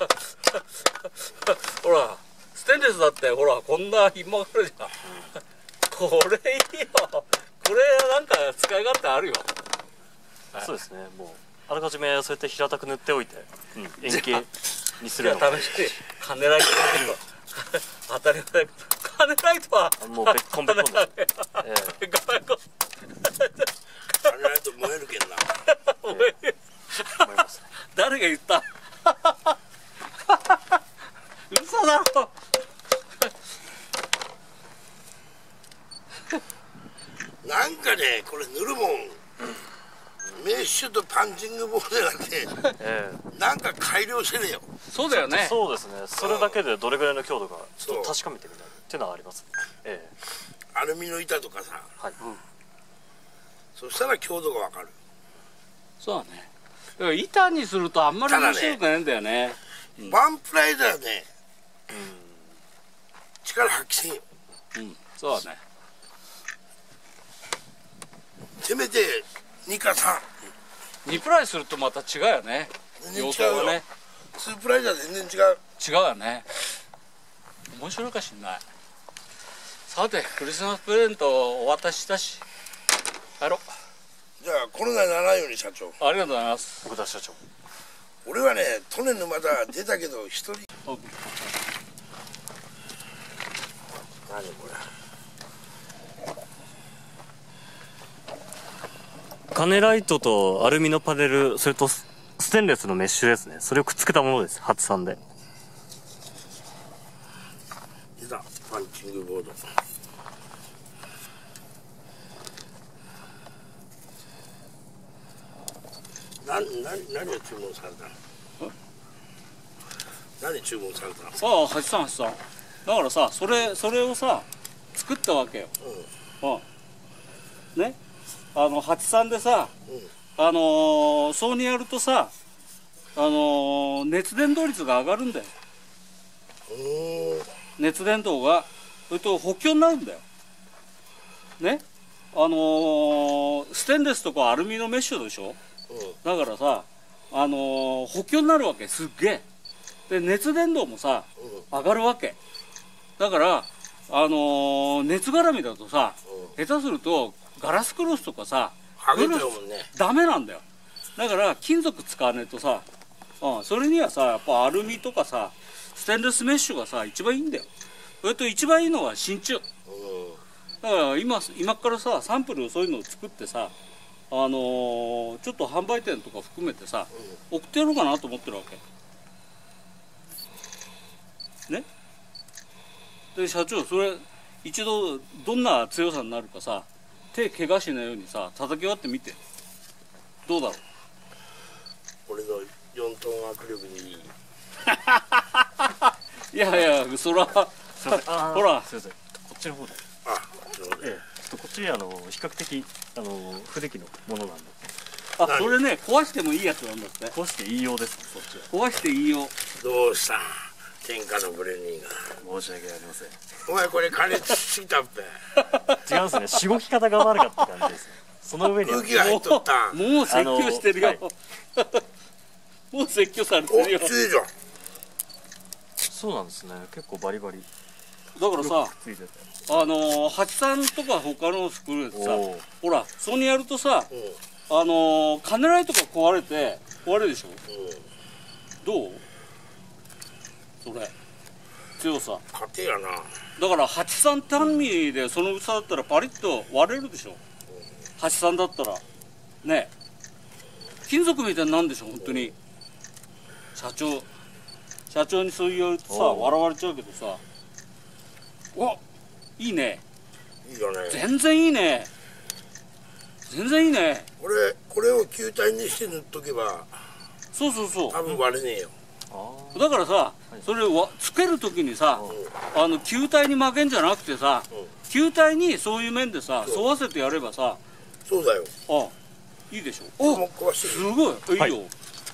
S1: ほらステンレスだってほらこんなひん曲がるじゃん。これいいよ。これなんか使い勝手あるよ。
S3: そうですね。もうあらかじめそうやって平たく塗っておいて、円形にするの。
S1: じゃあ試してカネライト当たり前だけどカネライトは
S3: もうべっこんべっこんだ。
S2: なんかねこれ塗るもんメッシュとパンチングボードがあって、えー、なんか改良せねよ。
S1: そうだよね。
S3: そうですね。それだけでどれぐらいの強度かちょっと確かめてみたいっていうのはありますね。え
S2: ー、アルミの板とかさ、はい、うん、そしたら強度がわかる。
S1: そうだね。だから板にするとあんまり面白くないんだよね。
S2: バンプライダーね、うん、力発揮せんよ。
S1: うん、そうだね。
S2: せめてにかさ
S1: ん。にプライするとまた違うよね。
S2: 全然違うよね。にプライじゃ全然違う。
S1: 違うよね。面白いかしんない。さてクリスマスプレゼントお渡ししたし帰ろう。
S2: じゃあコロナにならないように社長。
S1: ありがとうございます。
S3: 奥田社長。
S2: 俺はね去年のまだ出たけど一人。何これ。
S3: カネライトとアルミのパネル、それとステンレスのメッシュですね。それをくっつけたものです。発散で。
S2: 出たパンチングボード。な、な、何を注文されたの？何注文されたの？
S1: ああ、はちさんはちさん。だからさ、それそれをさ作ったわけよ。うん。うん。ね。あのはちさんでさ、うん、あのー、そうにやるとさ、あのー、熱伝導率が上がるんだよ。熱伝導がそれと補強になるんだよね。あのー、ステンレスとかアルミのメッシュでしょ、うん、だからさ、あのー、補強になるわけ。すっげえで熱伝導もさ、うん、上がるわけだから、あのー、熱絡みだとさ、うん、下手するとガラスクロスとかさ、
S2: 剥げてるもんね。
S1: ダメなんだよ。だから金属使わねえとさ、うん、それにはさやっぱアルミとかさステンレスメッシュがさ一番いいんだよ。それと一番いいのは真鍮。うん、だから今今からさサンプルそういうのを作ってさ、あのー、ちょっと販売店とか含めてさ、うん、送ってやろうかなと思ってるわけね。で社長それ一度どんな強さになるかさ手怪我しないようにさ叩き割ってみてどうだろう。
S2: 俺のよんトン握力にいい。
S1: いやいやそらほら
S3: すいませんこっちの方で。あこっちの方で、ええ、ちょっとこっちあの比較的あの不出来のものなんで。
S1: あそれね壊してもいいやつなんだって。
S3: 壊していいようです。そっち
S1: は壊していいよ。
S2: どうした天下のブレニー
S3: が。申し訳ありません。
S2: お前これ金つしたっぺ。
S3: 違うんですね。しごき方が悪かった感じですね。その上に
S2: 空気が入っとったん。
S1: もう説教してるよ、はい、もう説教されてるよ。
S2: お、強いじゃん。
S3: そうなんですね。結構バリバリ
S1: だからさあのはちさんとか他の作るさほらそうにやるとさ、うん、あのカネライトが壊れて壊れるでしょ、うん、どうそれ強さ
S2: 勝てやな。
S1: だからはちさん単味でその薄さだったらパリッと割れるでしょ、うん、はちさんだったらね金属みたいになるんでしょ本当に。社長社長にそう言われるとさ笑われちゃうけどさおいいね。
S2: いいよね。
S1: 全然いいね。全然いいね。
S2: これこれを球体にして塗っとけば
S1: そうそうそう
S2: 多分割れねえよ、
S1: うん、だからさそれをつける時にさ、うん、あの球体に負けんじゃなくてさ、うん、球体にそういう面でさ沿わせてやればさ
S2: そうだよ。
S1: あいいでしょ。おすごいいいよ、はい、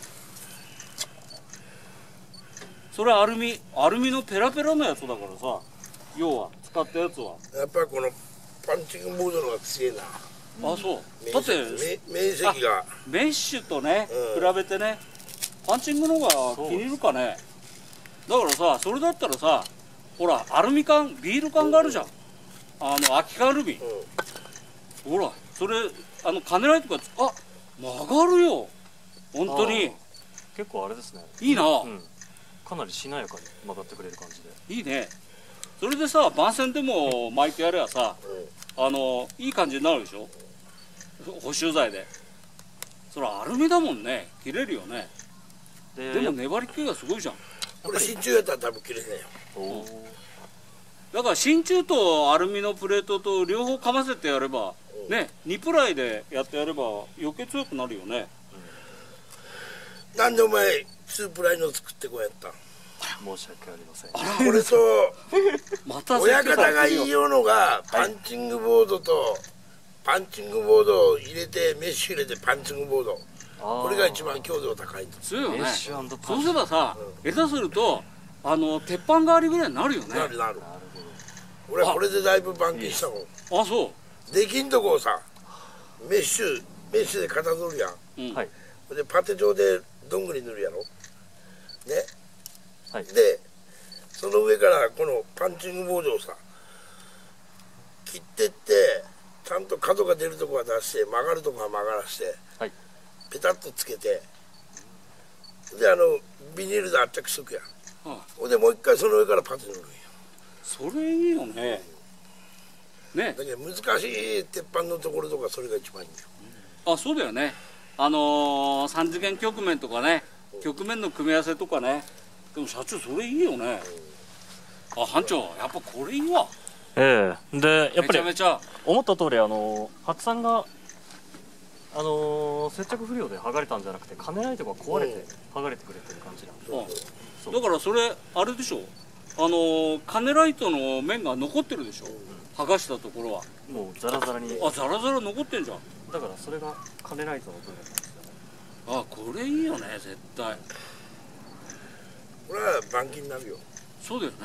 S1: それアルミアルミのペラペラのやつだからさ要は使ったやつは
S2: やっぱりこのパンチングボードの方が強いな。
S1: あそうだって
S2: 面積が
S1: メッシュとね、うん、比べてねパンチングの方が気に入るかね。だからさそれだったらさほらアルミ缶ビール缶があるじゃん、うん、あの空き缶アルミ、うん、ほらそれあのカネライトかあ曲がるよ本当に。
S3: 結構あれですね
S1: いいな、うん、
S3: かなりしなやかに曲がってくれる感じで
S1: いいね。それでさ番線でも巻いてやればさ、うん、あのいい感じになるでしょ補修材で。それアルミだもんね切れるよね。で, でも粘り気がすごいじゃん。
S2: これ真鍮やったら多分切れねえよ、うん、
S1: だから真鍮とアルミのプレートと両方かませてやればね、にプライでやってやれば余計強くなるよね。
S2: なんでお前にプライの作ってこうやったん？
S3: 申し訳ありません。
S2: これと
S1: また
S2: 親方が言いようのがパンチングボードとパンチングボードを入れてメッシュ入れてパンチングボード、これが一番強度高いんです。
S1: そうよね。
S3: メッシュ&パンチ
S1: そうすればさ、下手するとあの鉄板代わりぐらいになるよね。
S2: なるなる。
S3: なるほ
S2: 俺はこれでだいぶ板金したもん。
S1: あ、そう。
S2: できんとこをさメッシュメッシュで型取るやん。
S1: うん、
S3: はい。
S2: でパテ状でどんぐり塗るやろね。
S3: はい。
S2: でその上からこのパンチングボードをさ切ってってちゃんと角が出るとこは出して曲がるとこは曲がらして、
S3: はい。
S2: ペタッとつけてであのビニールで圧着しとくやん。
S1: あ、
S2: ほんでもう一回その上からパテ塗るんや。
S1: それいいよね。ね。
S2: だけど難しい鉄板のところとかそれが一番いいよ。
S1: あ、そうだよね。あのー、三次元局面とかね、局面の組み合わせとかね。でも社長それいいよね。あ、班長やっぱこれいいわ。
S3: ええでやっぱ
S1: めちゃ
S3: り
S1: めちゃ。
S3: 思った通りあの初さんがあの接着不良で剥がれたんじゃなくて金ないとこが壊れて剥がれてくれてる感じなんで、
S1: うん
S3: そう
S1: だからそれあれでしょ。あのー、カネライトの面が残ってるでしょ。剥がしたところは。
S3: もうザラザラに、
S1: あ、ザラザラ残ってんじゃん。
S3: だからそれが金ライトの部分なんですよね。
S1: あ、これいいよね絶対。
S2: これは板金になるよ。
S1: そうだよね。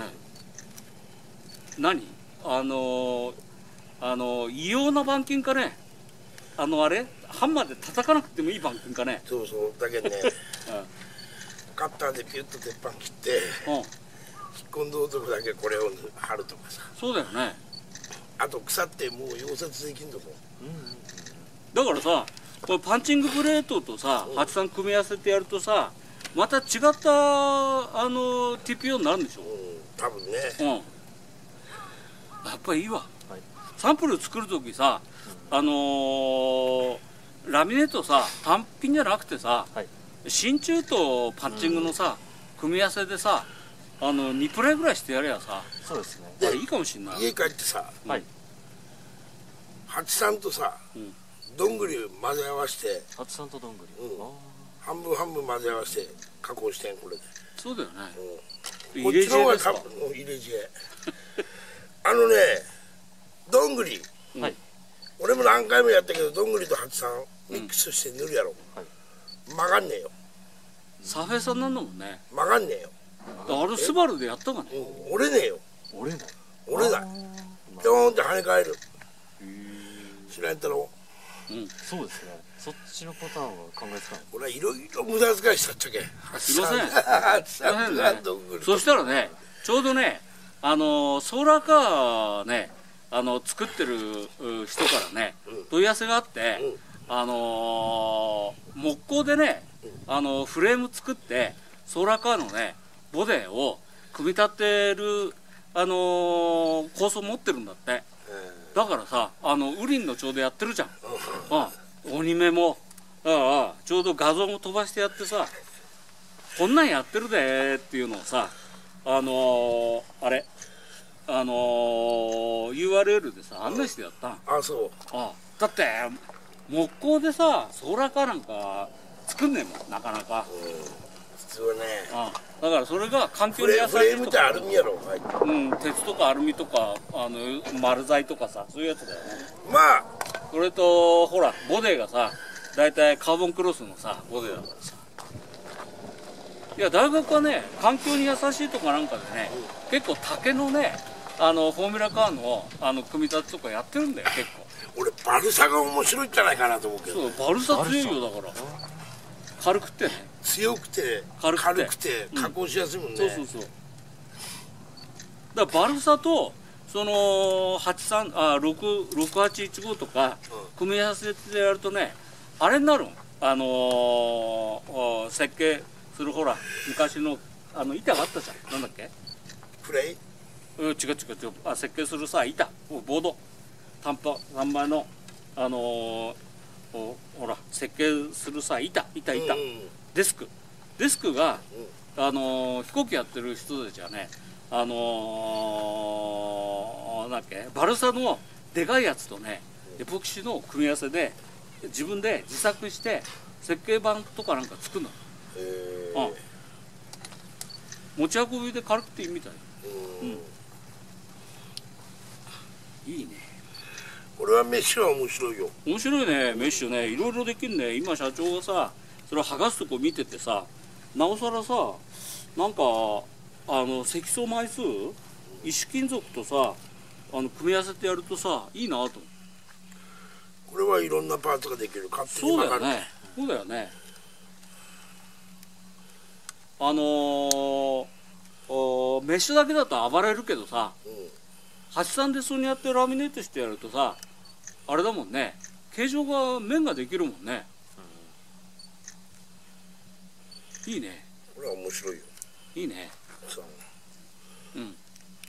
S1: 何あのー、あのー、異様な板金かね。あのあれハンマーで叩かなくてもいい板金かね。
S2: そうそうだけどねカッターでピュッと鉄板切って
S1: うん、うん、
S2: 引っ込んどうとこだけこれを貼るとかさ、
S1: そうだよね。
S2: あと腐ってもう溶接できんとこ。
S1: だからさ、これパンチングプレートとさ、
S2: うん
S1: はちさん組み合わせてやるとさ、また違ったあの ティーピーオー になるんでしょ。
S2: うん多分ね。
S1: うん。やっぱりいいわ。
S3: はい。
S1: サンプル作るときさ、あのー、ラミネートさ、単品じゃなくてさ、
S3: はい。
S1: 真鍮とパンチングのさ、組み合わせでさ、あのにプライぐらいしてやればさ、
S3: そうですね。
S1: あれいいかもしんない。
S2: 家帰ってさ
S3: はい。
S2: 八さんとさ、
S1: うん
S2: どんぐりを混ぜ合わせて
S3: 初さんとどんぐり。
S2: うん
S3: あ
S2: 半分半分混ぜ合わせて加工してんこれで。
S1: そうだよね。
S2: うん
S1: 入れ知恵ですか。
S2: こっちの方が多分入れ知恵あのねどんぐり、
S3: ーはい。
S2: 俺も何回もやったけどどんぐりと八さんミックスして塗るやろ、
S3: はい。
S2: 曲がんねえよ
S1: サフェさんなんだもんね。
S2: 曲がんねえよ、
S1: あれスバルでやったかね。
S2: うん、折れねえよ
S3: 折れない。
S2: 折れない
S3: あー
S2: ピョーンって跳ね返る
S3: へー
S2: 知らんやったろ。
S1: うん。
S3: そうですね。そっちのパターンは考えつかない。
S2: 俺はいろいろ無駄遣いしたっちゃけ
S1: すいません
S2: 八
S1: すいま
S2: さん
S1: せんね
S2: がどんぐり
S1: そしたらね、ちょうどね、あのソーラーカーね、あの作ってるう人からね、
S2: うん
S1: 問い合わせがあって、
S2: うん
S1: あのー木工でね、あのフレーム作ってソーラーカーのねボディを組み立てる、あのー構想持ってるんだって。だからさ、あのウリンのちょうどやってるじゃん。あ、鬼目も、ああちょうど画像も飛ばしてやってさ、こんなんやってるでーっていうのをさ、あのー、あれあのー、ユーアールエル でさ案内してやったん。
S2: あそう
S1: ああだって木工でさソーラーカーなんか作んねえもんなかなか。
S2: 普通はね
S1: ああだからそれが環境
S2: フレ
S1: に優し
S2: フレームって
S1: いとか、
S2: アルミやろ、はい、
S1: うん、鉄とかアルミとかあの丸材とかさ、そういうやつだよね。
S2: まあ
S1: それとほらボディがさ大体カーボンクロスのさボディだからさ、いや大学はね環境に優しいとかなんかでね、結構竹のねあのフォーミュラカーのあの組み立てとかやってるんだよ結構。
S2: 俺バルサが面白いんじゃないかなと思うけど、
S1: そうバルサ強いよ。だから軽くてね。
S2: 強くて
S1: 軽くて
S2: 軽くて加工しやすいもんね、
S1: そうそうそう。だからバルサとそのはちさんあろくはちいちごとか組み合わせてやるとね、あれになるん。あのー、あ設計するほら昔のあの板があったじゃん。なんだっけ？
S2: フレイ
S1: うん、違う違う違う。あ設計するさ板ボード単パ単枚のあのー、ほほら設計するさ板板板、
S2: うん
S1: デスクデスクが、
S2: うん
S1: あのー飛行機やってる人たちはね、あのー、なんだっけバルサのでかいやつとね、 エポキシの組み合わせで自分で自作して設計板とかなんか作るの。
S2: へえ。
S1: うん、持ち運びで軽くていいみたい。
S2: うん、
S1: うん、いいね。
S2: これはメッシュは面白いよ。
S1: 面白いね、メッシュね。いろいろできるね。今社長がさそれを剥がすとこ見ててさ、なおさらさなんかあの積層枚数石金属とさあの組み合わせてやるとさいいなと思う。
S2: これはいろんなパーツができる。勝手に
S1: そうだ
S2: 曲がる。
S1: よね。そうだよね。あのー、おメッシュだけだと暴れるけどさ、
S2: うん、
S1: はちさんでそうやってラミネートしてやるとさあれだもんね、形状が面ができるもんね、うん、いいね。
S2: これは面白いよ。
S1: いいね。
S2: そう、
S1: うん、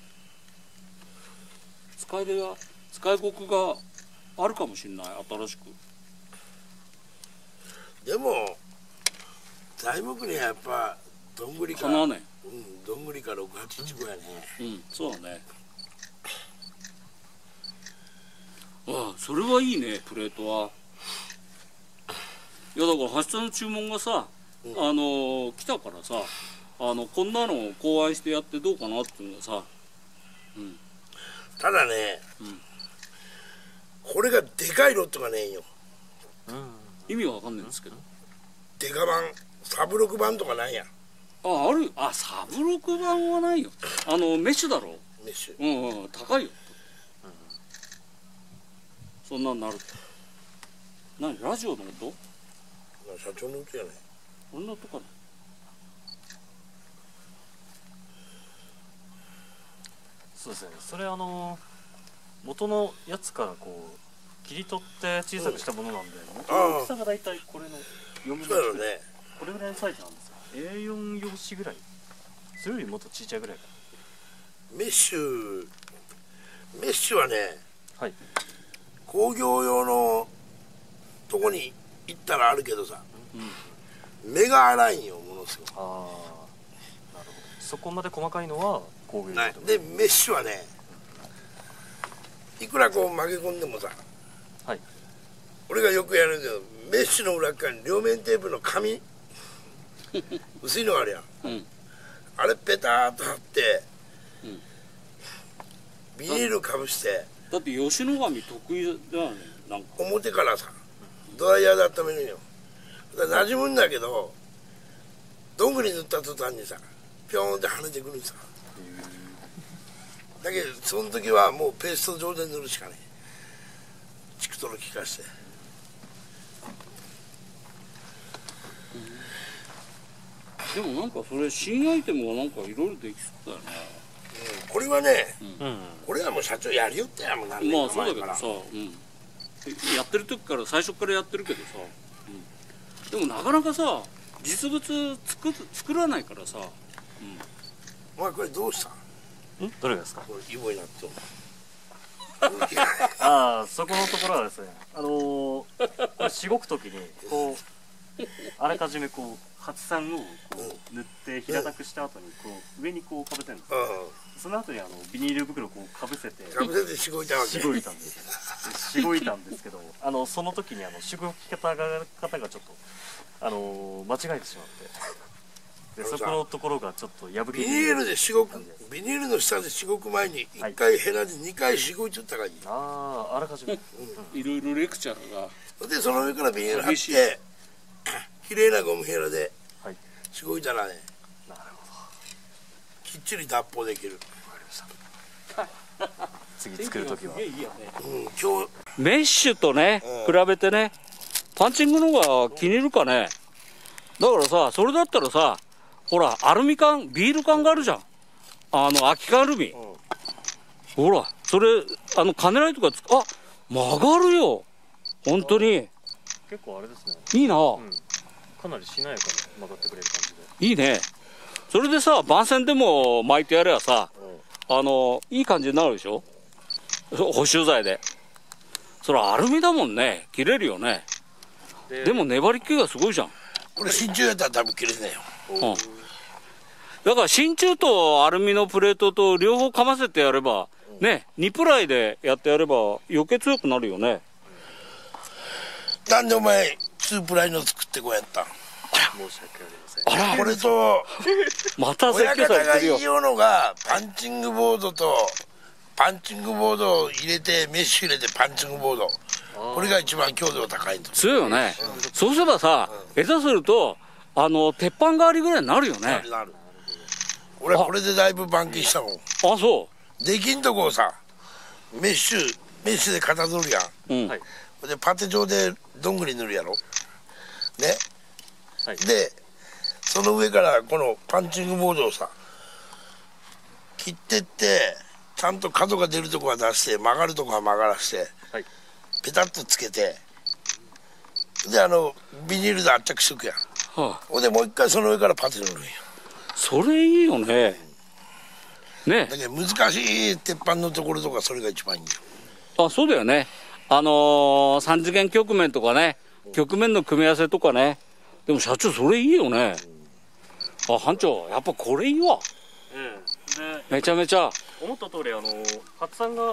S1: 使い手が使い心があるかもしれない。新しく。
S2: でも材木にはやっぱどんぐりか、
S1: かなね、
S2: うん、どんぐりかろくはちじゅうごやね。
S1: うん、そうだね。ああ、それはいいね、プレートは。いやだから橋田の注文がさ、うん、あの来たからさ、あのこんなのを考案してやってどうかなっていうのがさ、うん、
S2: ただね、うん、これがでかいロットがねえよ、
S1: うん、意味は分かんないんですけど、
S2: デカ版サブろくばんとかないやん。
S1: あ、ある。あ、サブろくばんはないよ。あのメッシュだろ。
S2: メッシュ、
S1: うんうん、高いよ、うん、そんなんなると。何、ラジオの音？
S2: 社長の音やね。
S1: こんな音かな。
S3: そうですね。それあの元のやつからこう切り取って小さくしたものなんで、元の大きさがだいたいこれのよんぶんのいちぐらい、ね、これぐらいのサイズなんですよ。エーよん 用紙ぐらい。それよりもっとちっちゃいぐらいか。
S2: メッシュメッシュはね、
S3: はい、
S2: 工業用のとこに行ったらあるけどさ、うん、目が粗いんよ、ものすごく。ああ、なるほ
S3: ど。そこまで細かいのは工業用
S2: ないで、メッシュはね、いくらこう曲げ込んでもさ、はい、俺がよくやるけど、メッシュの裏側に両面テープの紙薄いのがあるやん、うん、あれペターっと貼って、うん、ビニールかぶして。
S1: だって吉野神得意だよね。なんか
S2: 表からさドライヤーで温めるよ。だから馴染むんだけど、どんぐり塗った途端にさピョーンって跳ねてくるんさ。だけどその時はもうペースト状で塗るしかねえ。チクトロ効かして、
S1: うん、でもなんかそれ新アイテムがなんかいろいろできそうだよね、
S2: うん、これはね、うん、これはもう社長やりよってやもん。何年か前から。まあそうだけどさ、うん、やってる時から最初からやってるけどさ、うん、でもなかなかさ実物作作らないからさ、うん、 お前これどうしたん？
S3: どれですか？
S2: これイボになってる。
S3: ああ、そこのところはですね、あのー、これしごく時にこうあらかじめこう発散をこう塗って平たくした後にこう上にこうかぶせるんです、うん、その後にあのビニール袋をこうかぶせて
S2: かぶせてしごいたわけ。
S3: しごいたんですしごいたんですけど、あのその時にあのしごき方が方がちょっとあのー、間違えてしまってでそこのところがちょっと破けて、
S2: ビニールでしごく、ビニールの下でしごく前にいっかいヘラでにかいしごいとったらいい。
S3: ああ、あらかじめ、
S1: うん、いろいろレクチャーが。
S2: でその上からビニール貼ってきれいなゴムヘラでしごいたらね、なるほど、きっちり脱法できる。
S3: わかりました。次作る時は、うん、
S2: 今日
S1: メッシュとね、うん、比べてねパンチングの方が気に入るかね。だからさ、それだったらさ、ほらアルミ缶、ビール缶があるじゃん、あの空き缶アルミ、うん、ほらそれあの金ないとかつあ曲がるよ本当に。
S3: 結構あれですね、
S1: いいな、うん、
S3: かなりしなやかに曲がってくれる感じで
S1: いいね。それでさ番線でも巻いてやればさ、うん、あのいい感じになるでしょ、補修材で。それアルミだもんね、切れるよね。 で, でも粘りっ気がすごいじゃん。
S2: これ真鍮やったら多分切れねえよ、うん、
S1: だから真鍮とアルミのプレートと両方かませてやればね、にプライでやってやれば余計強くなるよね。
S2: なんでお前スープライの作ってこうやったん？
S3: 申し訳ありません。
S1: あら
S2: これと
S1: また
S2: 親
S1: 説教さ
S2: 方が
S1: れてるよ。
S2: 言うのがパンチングボードとパンチングボードを入れてメッシュ入れてパンチングボード、これが一番強度高いんだ。
S1: そうよね、うん、そうすればさ、下手するとあの鉄板代わりぐらいになるよね。
S2: なるなる。俺はこれでだいぶ板金したもん。
S1: あ、そう
S2: できんとこをさメッシュメッシュで型取るやん、うん、でパテ状でどんぐり塗るやろね、はい、でその上からこのパンチングボードをさ切ってってちゃんと角が出るとこは出して曲がるとこは曲がらして、はい、ペタッとつけてであのビニールで圧着しとくやん、はあ、ほんでもう一回その上からパテ塗るんや。
S1: それいいよね。ね、
S2: だけど難しい鉄板のところとかそれが一番いいよ。
S1: あ、そうだよね。あのー、さん次元曲面とかね、曲面の組み合わせとかね。でも社長それいいよね。あ、班長やっぱこれいいわ。
S3: ええ、で
S1: めちゃめちゃ
S3: 思った通り、あの初さんがあ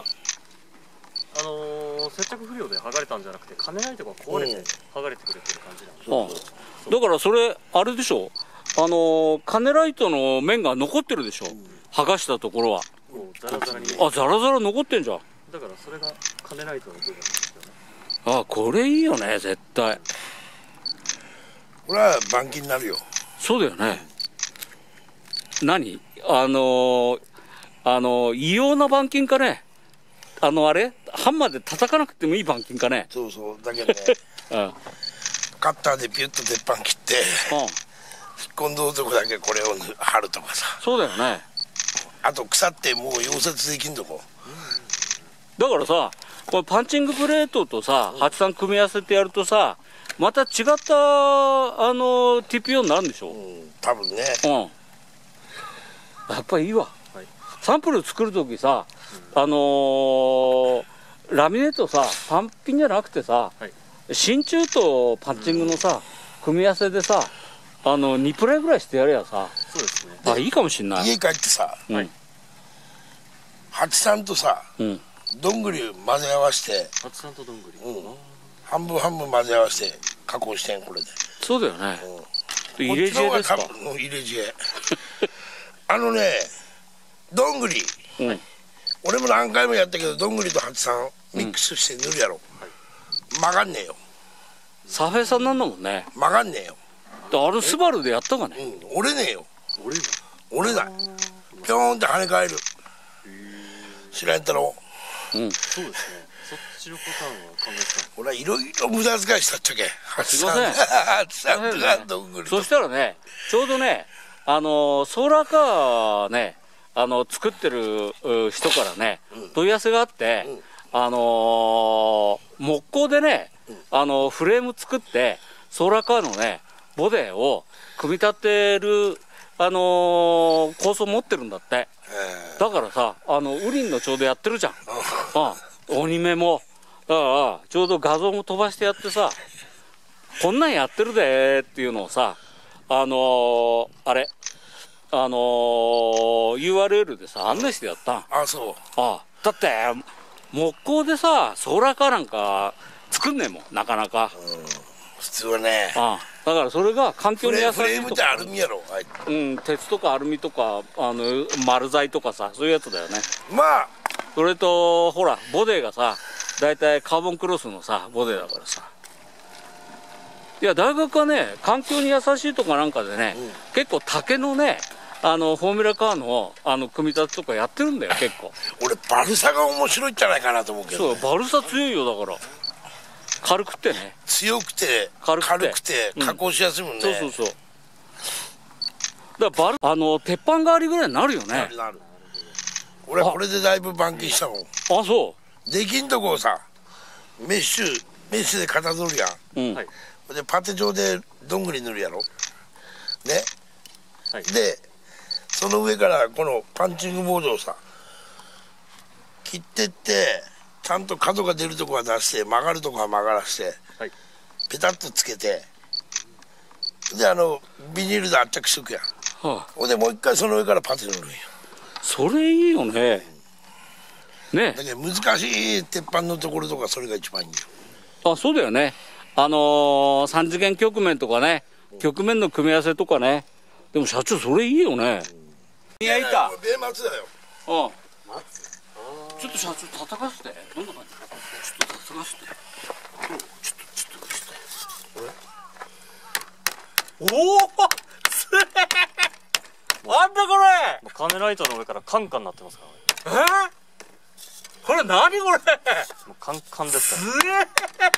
S3: のー、接着不良で剥がれたんじゃなくて金ないとこが壊れて剥がれてくれてる感じなんで、
S1: うん、だからそれあれでしょ、あのー、カネライトの面が残ってるでしょ、うん、剥がしたところは
S3: もうザラザラに。
S1: あ、ザラザラ残ってんじゃん。
S3: だからそれがカネライトの部分なんですよね。
S1: あ、これいいよね絶対。
S2: これは板金になるよ。
S1: そうだよね。何あのー、あのー、異様な板金かね。あのあれハンマーで叩かなくてもいい板金かね。
S2: そうそうだけどね、うん、カッターでピュッと鉄板切って、うん、引っ込んどるとこだけこれを貼るとかさ。
S1: そうだよね。
S2: あと腐ってもう溶接できんとこ、
S1: うん、だからさこれパンチングプレートとさ、うん、はちさん組み合わせてやるとさまた違ったあのティピオになるんでしょ、うん、
S2: 多分ね、
S1: うん、やっぱりいいわ、はい、サンプル作る時さ、うん、あのー、ラミネートさ単品じゃなくてさ、はい、真鍮とパンチングのさ、うん、組み合わせでさあのにプレイぐらいしてやれやさ。
S3: そうですね。
S1: あ、いいかもしんない。
S2: 家帰ってさ、はい、はちさんとさ、うん、どんぐり混ぜ合わせて
S3: はちさんとどんぐり、
S2: うん、半分半分混ぜ合わせて加工してんこれで。
S1: そうだよね、うん、入れ知恵ですか。
S2: 入れ知恵あのねどんぐり、うん、俺も何回もやったけどどんぐりとはちさんミックスして塗るやろ、うん、曲がんねえよ。
S1: サフェさんなんだもんね。
S2: 曲がんねえよ。
S1: あのスバルでやったかね、
S2: うん、折れねえよ。折れ折れない。ピョーンって跳ね返る。知らんやったろ。
S3: うん、そうですね。そっちのパターンは考えた。
S2: 俺はいろいろ無駄遣いしたっちゃけ。
S1: すいません。
S2: はちさんとかどんぐりと。
S1: そしたらね、ちょうどね、あのソーラーカーね、あの作ってる人からね、うん、問い合わせがあって、うん、あのー、木工でね、うん、あのフレーム作ってソーラーカーのねボディを組み立てる、あのー、構想持ってるんだって。だからさ、あのウリンのちょうどやってるじゃん。ああ、鬼目もだからちょうど画像も飛ばしてやってさ、こんなんやってるでっていうのをさ、あのー、あれあのー、ユーアールエル でさ案内してやったん。
S2: あ、そう。
S1: ああ、だって木工でさソーラーカーなんか作んねえもんなかなか、うん、
S2: 普通はね。
S1: ああ、だからそれが環境に優しいとか。
S2: フレームってアルミやろ、はい、
S1: うん、鉄とかアルミとかあの丸材とかさ、そういうやつだよね。
S2: まあ
S1: それとほらボディがさだいたいカーボンクロスのさボディだからさ。いや大学はね環境に優しいとかなんかでね、うん、結構竹のねあのフォーミュラカーのあの組み立てとかやってるんだよ結構。
S2: 俺バルサが面白いんじゃないかなと思うけど、ね、
S1: そう、バルサ強いよ。だから軽くてね、
S2: 強くて軽くて、軽くて加工しやすいもんね、
S1: うん、そうそうそう。だからバルあの鉄板代わりぐらいになるよね。なるなる。
S2: 俺はこれでだいぶ板金したもん。
S1: あ、そう。
S2: できんとこをさメッシュメッシュで型取るやん、うん、でパテ状でどんぐり塗るやろね、はい、でその上からこのパンチングボードをさ切ってってちゃんと角が出るとこは出して曲がるとこは曲がらして、はい、ペタッとつけてであのビニールで圧着しとくやん、はあ、ほんでもう一回その上からパテ塗るんや。
S1: それいいよね、うん、ね。
S2: だけど難しい鉄板のところとかそれが一番いいよ。
S1: あ、そうだよね。 あのー、三次元局面とかね、局面の組み合わせとかね。でも社長それいいよね。いやいた。
S2: ベイマツだよ。
S1: うん。ちょっと社長叩かせて。どんな感じ？ちょっと叩かせて。ちょっとちょっとして。これ。おお。すげえ。なんだこれ。
S3: カネライトの上からカンカンになってますからね。
S1: えー？これ何これ。
S3: もうカンカンですから。
S1: すげえ。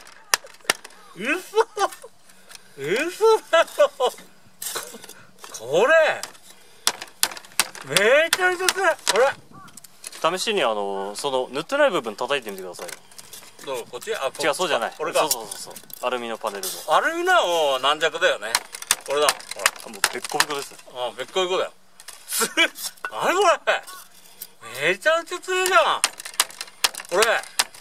S1: 嘘。嘘だろ。これ。めちゃめちゃすごい。これ。
S3: 試しにあのその塗ってない部分叩いてみてくださいよ。
S1: どうこっち？あ、
S3: 違う、そうじゃない。
S1: これか。
S3: そうそうそうそう。アルミのパネルの。
S1: アルミなもう軟弱だよね。これだ。ほ
S3: もうべっこべこです。
S1: ら。あ、べっこべこだよ。す何これ。めちゃめちゃ強いじゃん。これ。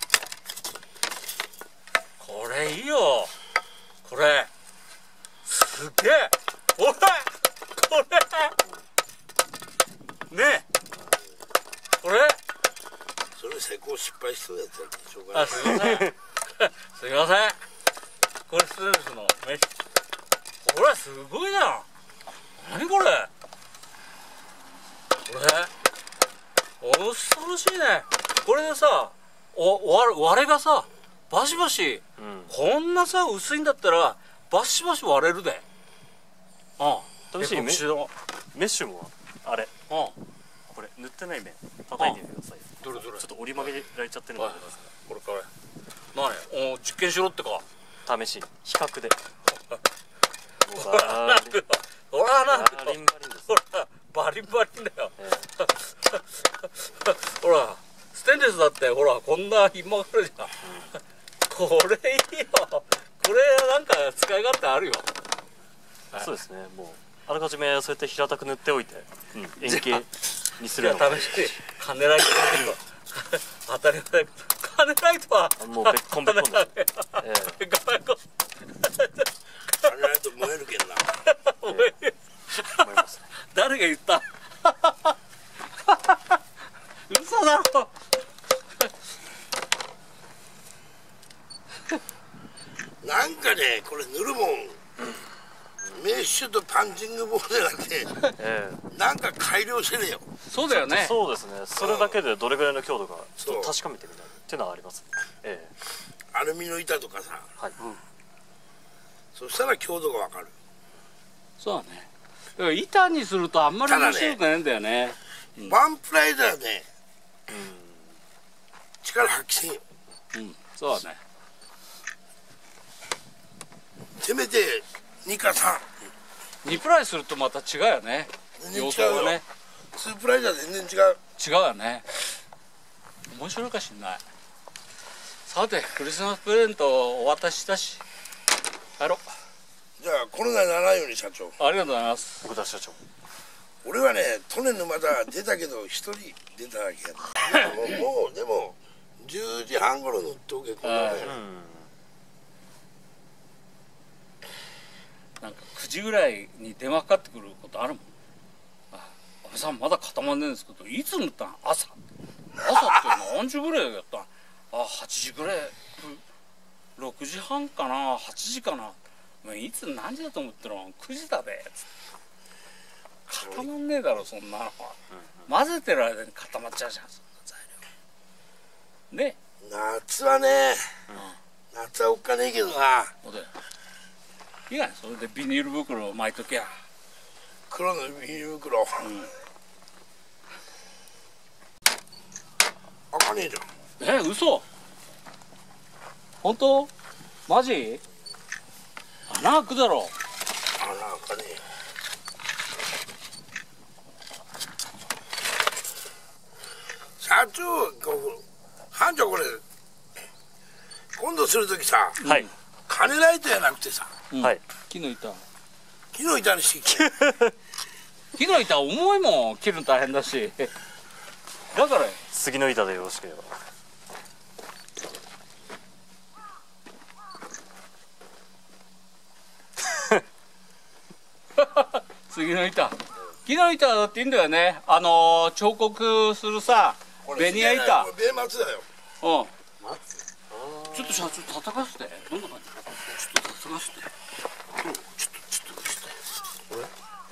S1: これいいよ。これ。すげえ。これ。これ。ねえ。これ。
S2: それ成功失敗しそうやったらしょうがない。
S1: あ、すいません。すいません。これステンレスのメッシュ。これすごいじゃん。何これ。これ。恐ろしいね。これでさ、お割割れがさ、バシバシ、
S3: うん、
S1: こんなさ薄いんだったらバシバシ割れるで。ああ。
S3: 試しにメメッシュもあれ。
S1: ああ。
S3: これ塗ってない面叩いてみてください。
S1: どれどれ。
S3: ちょっと折り曲げられちゃってるので、
S1: これこれ。何？お実験しろってか。
S3: 試しに比較で。
S1: ほらなんかほらなんか
S3: バリンバリンです。
S1: ほらバリンバリンだよ。
S3: え
S1: ほらステンレスだってほらこんなひん曲がるじゃん。これいいよ。これなんか使い勝手あるよ。
S3: ー、そうですね。もうあらかじめそうやって平たく塗っておいて、うん、円形にするの
S1: じゃあ試してカネライト当たり前だけどカネライトは
S3: もうべっこんべっこんです。え
S2: あれないと燃えるけんな。
S3: ー、思いますね。
S1: 誰が言った嘘だろ。
S2: なんかねこれ塗るもんメッシュとパンチングボードじゃなくて、
S3: え
S2: なんか改良せねえよ。
S1: そうだよね。
S3: そうですね。それだけでどれぐらいの強度かちょっと
S2: そう
S3: 確かめてみたいっていうのはありますね。え
S2: アルミの板とかさ、
S3: えはい。
S2: そしたら強度がわかる。
S1: そうだね。だから板にするとあんまり面白くないんだよね。
S2: ワンプライダーね、力発揮せんよ。
S1: うん、そうだね。
S2: せめてにかさん。
S1: にプライするとまた違うよね。
S2: 全然違う
S1: 用途
S2: よ
S1: がね。
S2: ツープライダー全然違う。
S1: 違うよね。面白いかしんない。さてクリスマスプレゼントお渡ししたし帰ろう。
S2: じゃあコロナにならないように社長。
S1: ありがとうございます。
S3: 奥田社長。
S2: 俺はね去年のまだ出たけど一人出たわけやもうもうでもじゅうじはん頃塗っとけこんなね。
S1: なんかくじぐらいに電話かかってくることあるもん。あ、安倍さんまだ固まんねえんですけどいつ塗ったん？朝朝って何時ぐらいやったん？あ、はちじぐらい、ろくじはんかな、はちじかな。いつ何時だと思ってるの？くじだべ。固まんねえだろそんなのは。混ぜてる間に固まっちゃうじゃんそんな材料。ね。
S2: 夏はね、うん、夏はおっかねえけどな。
S1: そうだよ。いいや、それでビニール袋を巻いときゃ。
S2: 黒のビニール袋。うん。開かねえじゃん。
S1: え、嘘？本当？マジ？穴開くだろ。
S2: 穴開かねえ。社長、班長これ今度するときさ、
S3: はい。
S2: 金ライトやなくてさ、
S1: うん、
S3: はい。
S1: 木の板。
S2: 木の板にしてきて。
S1: 木の板重いもん、切るの大変だし。だから
S3: 杉の板でよろしければ。
S1: 杉の板。木の板だっていいんだよね。あのー、彫刻するさ、ベニヤ板。
S2: ベイマツだよ。
S1: うん。ちょっと社長叩かせて。どんな感じ？ちょっと叩かせて。うん、ちょっとちょっと貸して。これ。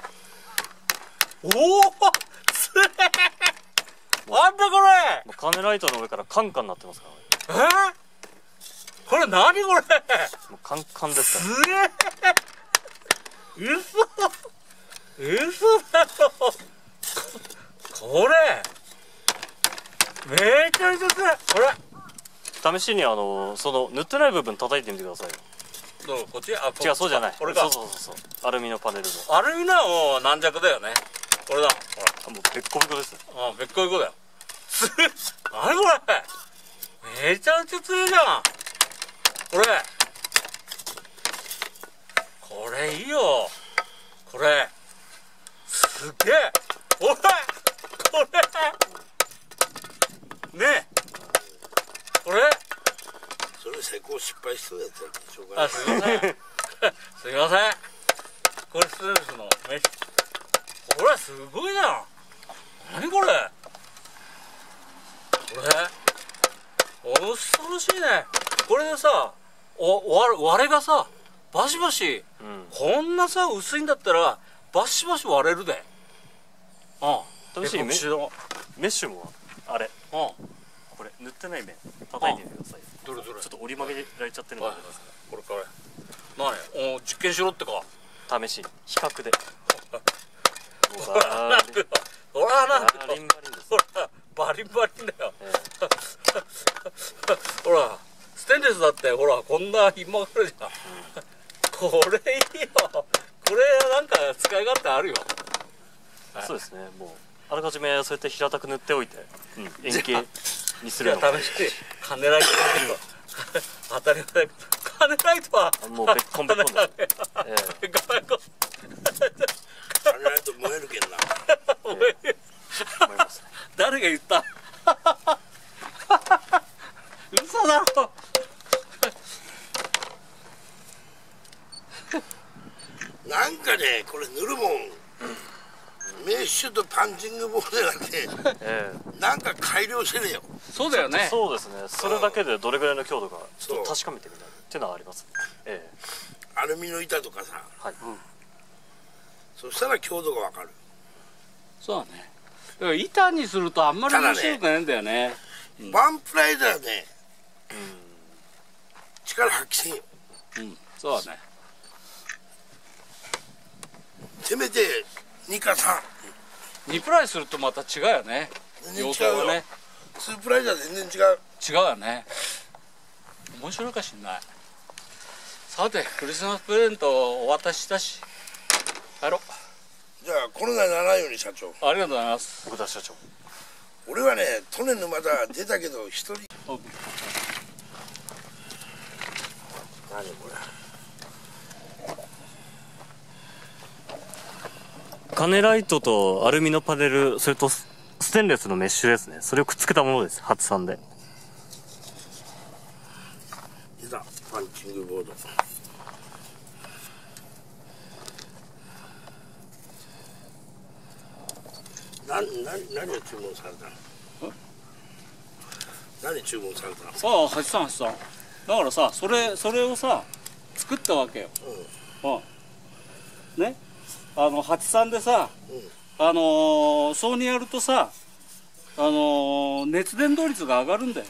S1: おお、すげえ。なんだこれ。
S3: カネライトの上からカンカンになってますか
S1: ら。えー？これ何これ。
S3: もうカンカンですから。
S1: すげえ。嘘。嘘だよ。これ。めちゃめちゃ強い。こ
S3: れ。試しにあのその塗ってない部分叩いてみてくださいよ。
S1: どうこっち？あ、
S3: 違う、そうじゃない。
S1: これか。
S3: そうそうそうそう。アルミのパネルの。
S1: アルミのはもう軟弱だよね。これだ。ほら。
S3: もうべっこべこです。
S1: あ、べっこべこだよ。す何これ。めちゃめちゃ強いじゃん。これ。これいいよ。これ。すげえ。これ。これ。ねえ。これ。
S2: それ成功失敗しそうやったらしょうが
S1: あ、
S2: ない。
S1: すいません。すいません。これステンレスのメッシュ。これすごいじゃん。何これ。これ恐ろしいね。これでさ、お割割れがさバシバシ、うん、こんなさ薄いんだったらバシバシ割れるで。ああ、
S3: 試しにメッシュのメッシュもあれ、ああ、これ塗ってない面叩いてみてください。
S1: どれどれ。
S3: ちょっと折り曲げられちゃってるのがありますから。
S1: これこれ。何？お実験しろってか。
S3: 試しに比較で。
S1: ほらなるよ。ほらなるよ。
S3: バリンバリンです。
S1: ほらバリンバリンだよ。ほらステンレスだってほらこんなひん曲がるじゃん。これいいよ。これなんか使い勝手あるよ。
S3: そうですね。もうあらかじめそうやって平たく塗っておいて、うん、円形にするの。
S1: じゃあ試してカネライト当たり前。カネライトは
S3: もうべっこんべっこんです。
S1: べっこべっこ。
S2: カネライト燃えるけんな。
S1: 燃える。誰が言った？嘘だろ。
S2: なんかね、これ塗るもん。メッシュとパンチングボードがね、ええ、なんか改良してねえよ。
S1: そうだよね。
S3: そうですね。それだけでどれぐらいの強度かちょっと確かめてみたいっていうのはありますね。ええ、
S2: アルミの板とかさ、はい、うん、そしたら強度がわかる。
S1: そうだね。だから板にするとあんまり面白くないんだよね。
S2: うん、ワンプライダーね、うん、力発揮せんよ。
S1: うん、そうだね。
S2: せめてにかさ
S1: ん。にプライするとまた違うよね。
S2: 全然違うよね。ツープライダー全然違う。
S1: 違うよね。面白いかしんない。さてクリスマスプレゼントお渡ししたし帰ろう。
S2: じゃあコロナにならないように社長。
S1: ありがとうございます。
S3: 奥田社長。
S2: 俺はね去年のまだ出たけど一人。何これ。
S3: カネライトとアルミのパネル、それとステンレスのメッシュですね。それをくっつけたものです。初さんで。
S2: 出たパンチングボード。な、な、何を注文されたの？何注文されたの？
S1: ああ、はちさんはちさん。だからさ、それそれをさ作ったわけよ。うん。うん。ね。あのはちさんでさ、うん、あのー、そうにやるとさ、あのー、熱伝導率が上がるんだよ。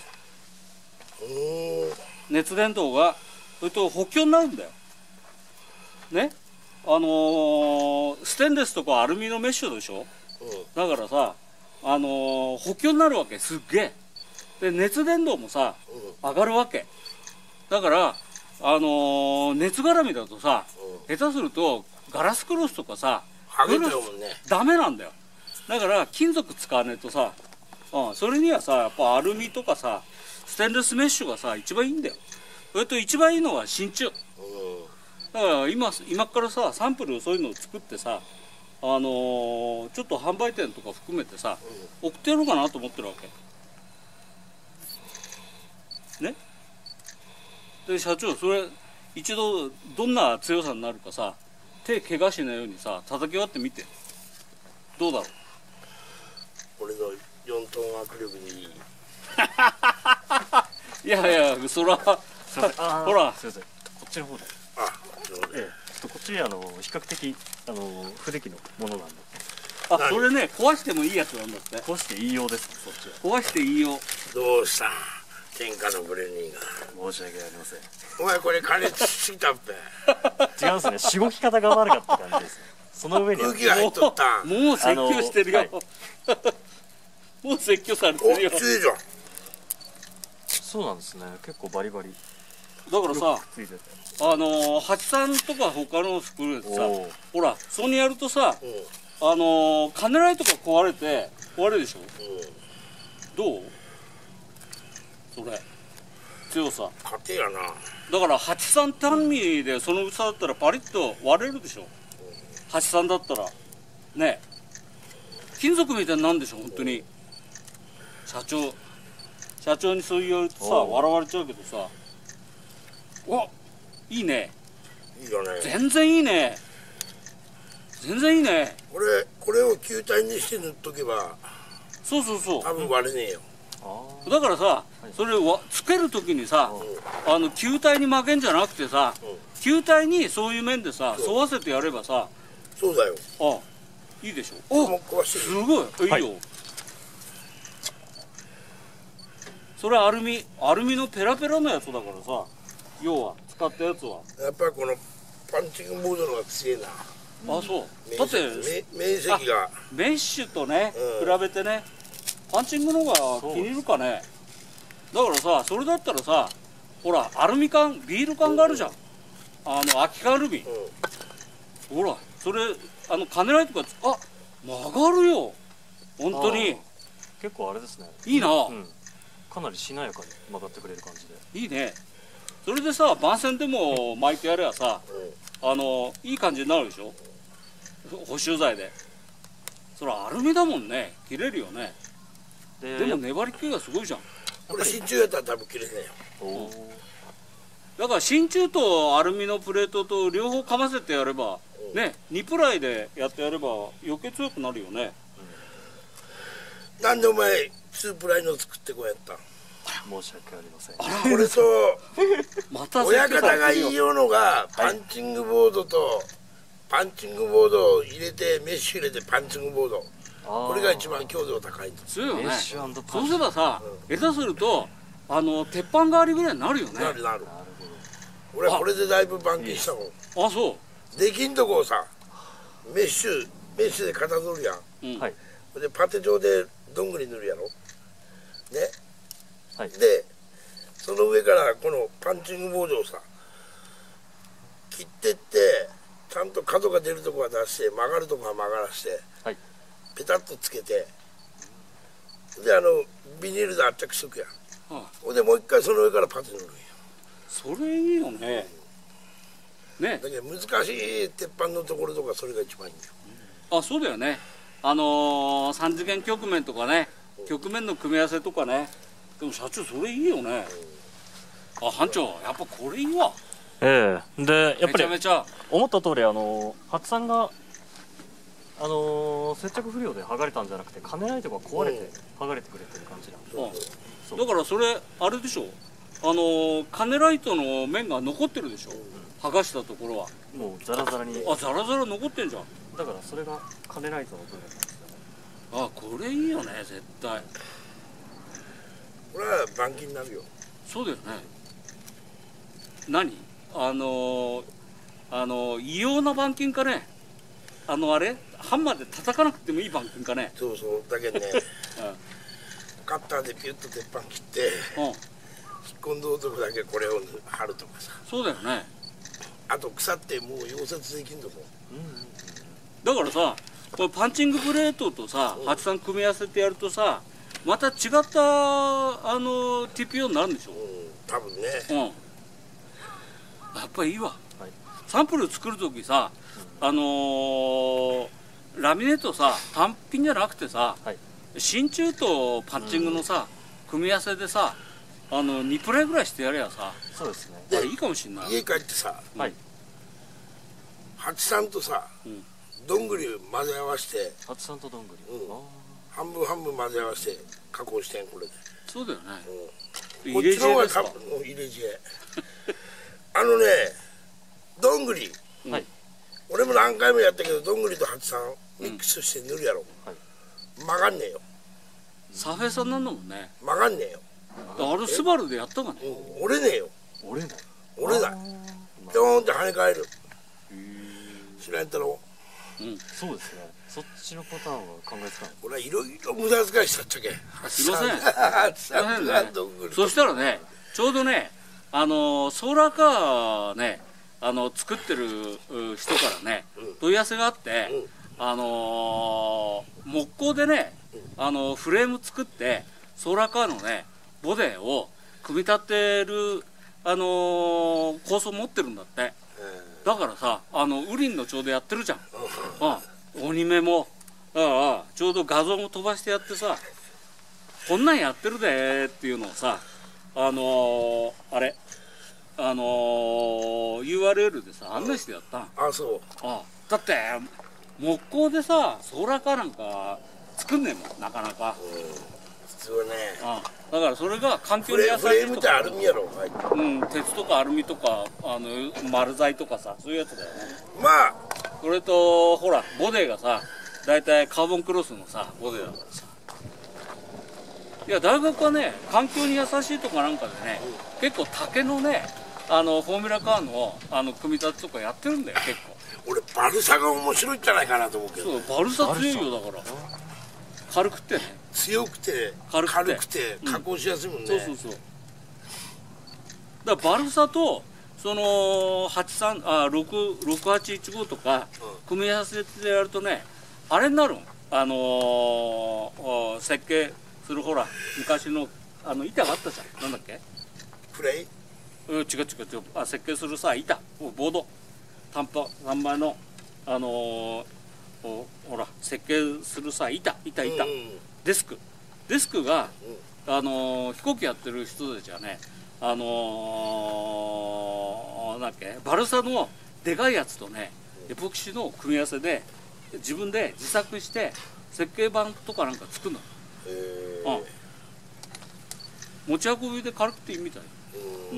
S1: 熱伝導がそれと補強になるんだよね。あのー、ステンレスとかアルミのメッシュでしょ、うん、だからさ、あのー、補強になるわけ。すっげえ。で熱伝導もさ、うん、上がるわけだから、あのー、熱絡みだとさ、うん、下手するとガラスクロスとかさ、
S2: 剥げてるもんね。
S1: ダメなんだよ。だから金属使わねえとさ、うん、それにはさやっぱアルミとかさステンレスメッシュがさ一番いいんだよ。それと一番いいのは真鍮。だから今今からさサンプルそういうのを作ってさ、あのー、ちょっと販売店とか含めてさ、うん、送ってやろうかなと思ってるわけね。で社長それ一度どんな強さになるかさ手怪我しないようにさ叩き割ってみてどうだろう。
S2: 俺のよんトン握力にいい。
S1: いやいやそれは
S3: すいません。あー
S1: ほら
S3: すいません。こっちの方で。
S2: あ、そうね。
S3: ええ、ちょっとこっちあの比較的あの不出来のものなんで
S1: あ、それね壊してもいいやつなんだって。
S3: 壊して言いようですね。そっちは。
S1: 壊していいよ。
S2: どうした天下のブレニーが。
S3: 申し訳ありません。
S2: お前これ金つしすぎたっぺ。
S3: 違うんですね。しごき方が悪かった感じですね。その上に
S2: 空気が入っとったん。
S1: もう説教してるよ、
S3: あの
S1: もう説教されて
S2: お、
S1: るよ。
S2: 強いじゃん。
S3: そうなんですね。結構バリバリ
S1: だからさ、
S3: ついてて。
S1: あのー、はちさんとか他のスクールでさ、
S3: おー
S1: ほらそこにやるとさ、
S2: うん。
S1: あのー、金ライトが壊れて壊れるでしょ。どうそれ強さ。
S2: 勝てやな。
S1: だからはちさん単味でその薄さだったらパリッと割れるでしょ。はちさんだったらね、金属みたいになるんでしょ本当に。社長社長にそう言われてさ
S3: おう
S1: 笑われちゃうけどさ、おいいね、
S2: いいよね。
S1: 全然いいね、全然いいね。
S2: これ、これを球体にして塗っとけば、
S1: そうそうそう、
S2: 多分割れねえよ。
S3: ああ。
S1: だからさ、それをつける時にさ、あの球体に負けんじゃなくてさ、
S2: うん
S1: 球体にそういう面でさ
S2: そう
S1: 沿わせてやればさ、
S2: そうだよ。
S1: あいいでしょ。お
S2: もう壊して
S1: す
S2: る。
S1: ごいいいよ、
S3: はい
S1: それアルミアルミのペラペラのやつだからさ、要は使ったやつは、
S2: やっぱりこのパンチングボードの方が強いな。
S1: あそう
S2: 面
S1: だって
S2: 積め面積が。
S1: メッシュとね、
S2: うん
S1: 比べてねパンチングの方が気に入るかね。だからさそれだったらさ、ほらアルミ缶ビール缶があるじゃん、あの空き缶アルミ、
S2: う
S1: ほらそれあの金ライトがつあ曲がるよ本当に。
S3: あー結構あれですね。
S1: いいな、
S3: うん。かなりしなやかに曲がってくれる感じで。
S1: いいね。それでさ番線でも巻いてやればさ、
S2: ん。うん。
S1: あのいい感じになるでしょ補修材で。それアルミだもんね、切れるよね。
S3: で
S1: でも粘り気がすごいじゃん。
S2: これ真鍮やったら多分切れねえよ。
S3: おー
S1: だから真鍮とアルミのプレートと両方かませてやれば、
S2: うん
S1: ねにプライでやってやれば余計強くなるよね。
S2: なんでお前ツープライの作ってこうやったん。
S3: 申し訳ありません。
S2: これと
S1: また
S2: 親
S1: 説教さ
S2: 方が言い
S1: れてるよ。
S2: ようのがパンチングボードとパンチングボードを入れてメッシュ入れてパンチングボード、
S3: こ
S2: これが一番強度高いんです。
S1: 強いよね
S3: メッシュ&パンチ
S1: そうすればさ、下手するとあの鉄板代わりぐらいになるよね。
S2: なるなる。
S3: なるほ
S2: 俺はこれでだいぶ板金したもん。
S1: あそう
S2: できんとこをさメッシュメッシュで型取るやん。
S1: うん、
S3: ど。はい。
S2: でパテ状でどんぐり塗るやろね。
S3: はい。
S2: でその上からこのパンチングボードをさ切ってってちゃんと角が出るとこは出して曲がるとこは曲がらして
S3: はい。
S2: ペタッとつけてであのビニールで圧着しとくやん。
S1: あ
S2: ほんでもう一回その上からパテ塗るんや。
S1: それいいよね。ね
S2: だけど難しい鉄板のところとかそれが一番いいんよ。
S1: あそうだよね。あのー、三次元局面とかね、局面の組み合わせとかね。でも社長それいいよね。あ班長やっぱこれいいわ。
S3: ええでやっぱり
S1: めちゃめちゃ
S3: 思った通りあの初さんがあの接着不良で剥がれたんじゃなくて金ライトが壊れて剥がれてくれてる感じなんで。
S2: そうそう
S1: だからそれあれでしょ、あのー、金ライトの面が残ってるでしょ、剥がしたところは。
S3: もうザラザラに。
S1: あザラザラ残ってんじゃん。
S3: だからそれが金ライトの部分なんですよね。
S1: あこれいいよね絶対。
S2: これは板金になるよ。
S1: そうだよね。何あのー、あのー、異様な板金かね。あのあれハンマーで叩かなくてもいい板金かね。
S2: そうそうだけどねカッターでピュッと鉄板切って
S1: うん、うん、
S2: 引っ込んどうとこだけこれを貼るとかさ。
S1: そうだよね。
S2: あと腐ってもう溶接できんとこ。
S1: だからさこれパンチングプレートとさはちさん組み合わせてやるとさまた違ったあの ティーピーオー になるんでしょ。
S2: うん多分ね。
S1: うんやっぱりいいわ。
S3: はい。
S1: サンプル作る時さあのー、ラミネートさ単品じゃなくてさ
S3: はい。
S1: 真鍮とパッチングのさ、組み合わせでさあのにプライぐらいしてやれやさ
S3: そうですね。
S1: あれいいかもしんない。
S2: 家帰ってさ
S3: はい。
S2: 八さんとさ、
S1: うん
S2: どんぐり混ぜ合わせて
S3: 初さんとどんぐり。
S2: うん
S3: あ
S2: 半分半分混ぜ合わせて加工してんこれで。
S1: そうだよね。
S2: うんこっちの方が多分入れ知恵あのねどんぐり、はい、俺も何回もやったけどどんぐりと蜂さんミックスして塗るやろ、うん、曲がんねえよ。
S1: サフェさんなんだもんね。
S2: 曲がんねえよ。
S1: あれスバルでやったかね、
S2: うん、折れねえよ。
S3: 折れない
S2: 折れないピョーンって跳ね返る。知らんやったろ。
S3: うん、そうですね。そっちのパターンは考えつかない。
S2: 俺はいろいろ無駄遣いしたっちゃけ。
S1: すいません。すいませんね。そしたらね、ちょうどね、あのソーラーカーね、あの作ってる人からね、うん、問い合わせがあって、うん、あのー、木工でね、うん、あのフレーム作ってソーラーカーのねボディを組み立てるあのー、構想持ってるんだって。だからさ、あのウリンのちょうどやってるじゃん。ああ、鬼目もああちょうど画像も飛ばしてやってさ、こんなんやってるでっていうのをさ、あのー、あれあのー、ユーアールエル でさ案内してやったん。
S2: ああそう。
S1: ああだって木工でさソーラーカーなんか作んねえもんなかなか。
S2: 普通はね。ああ
S1: だからそれが環境に優しいとか。
S2: フレームってアルミやろ、はい、
S1: うん、鉄とかアルミとかあの丸材とかさ、そういうやつだよね。
S2: まあ
S1: それとほらボディがさ大体カーボンクロスのさボディだからさ、いや大学はね環境に優しいとかなんかでね、うん、結構竹のねあのフォーミュラカーのあの組み立てとかやってるんだよ結構。
S2: 俺バルサが面白いんじゃないかなと思うけど。
S1: そうバルサ強いよ。だから軽くてね、
S2: 強くて軽くて加工しやすいもんね、うん、そうそうそう。
S1: だからバルサとそのはちさんあろくはちいちごとか組み合わせてやるとね、あれになるん。あのー、設計するほら昔のあの板があったじゃん。なんだっけ、
S2: フレイ、
S1: うん、違う違う違う、あ設計するさ板ボード単板単枚のあのー、ほら設計するさ板板板、うんうん、デスクデスクが、うん、あのー、飛行機やってる人たちはね、あのー、なんだっけバルサのでかいやつとねエポキシの組み合わせで自分で自作して設計版とかなんか作るの。へー、うん、持ち運びで軽くていいみたい。うん、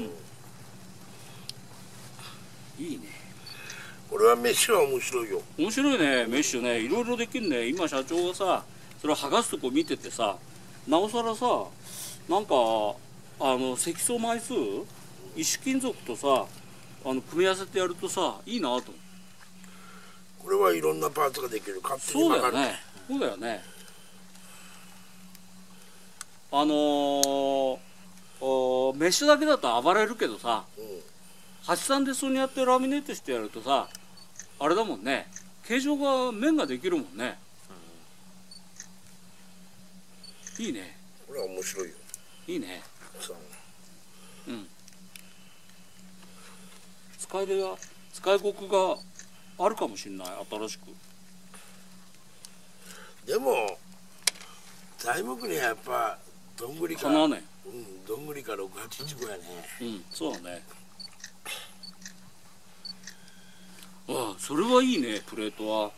S1: いいね。
S2: これはメッシュは面白いよ。
S1: 面白いねメッシュね、いろいろできるね。今社長がさそれを剥がすとこ見ててさ、なおさらさなんかあの積層枚数石金属とさあの組み合わせてやるとさいいなと。
S2: これはいろんなパーツができる。勝手に曲がる。
S1: そうだよね、そうだよね。あのー、メッシュだけだと暴れるけどさ、うん、はちさんでそうやってラミネートしてやるとさあれだもんね、形状が面ができるもんね、うん、いいね。
S2: これは面白いよ。
S1: いいね。うん。使い手が使い心があるかもしれない、新しく。
S2: でも材木にはやっぱどんぐりか、
S1: ね、
S2: うん、どんぐりかろくはちいちごやね。
S1: うん、うん、そうだね。ああ、それはいいね、プレートは。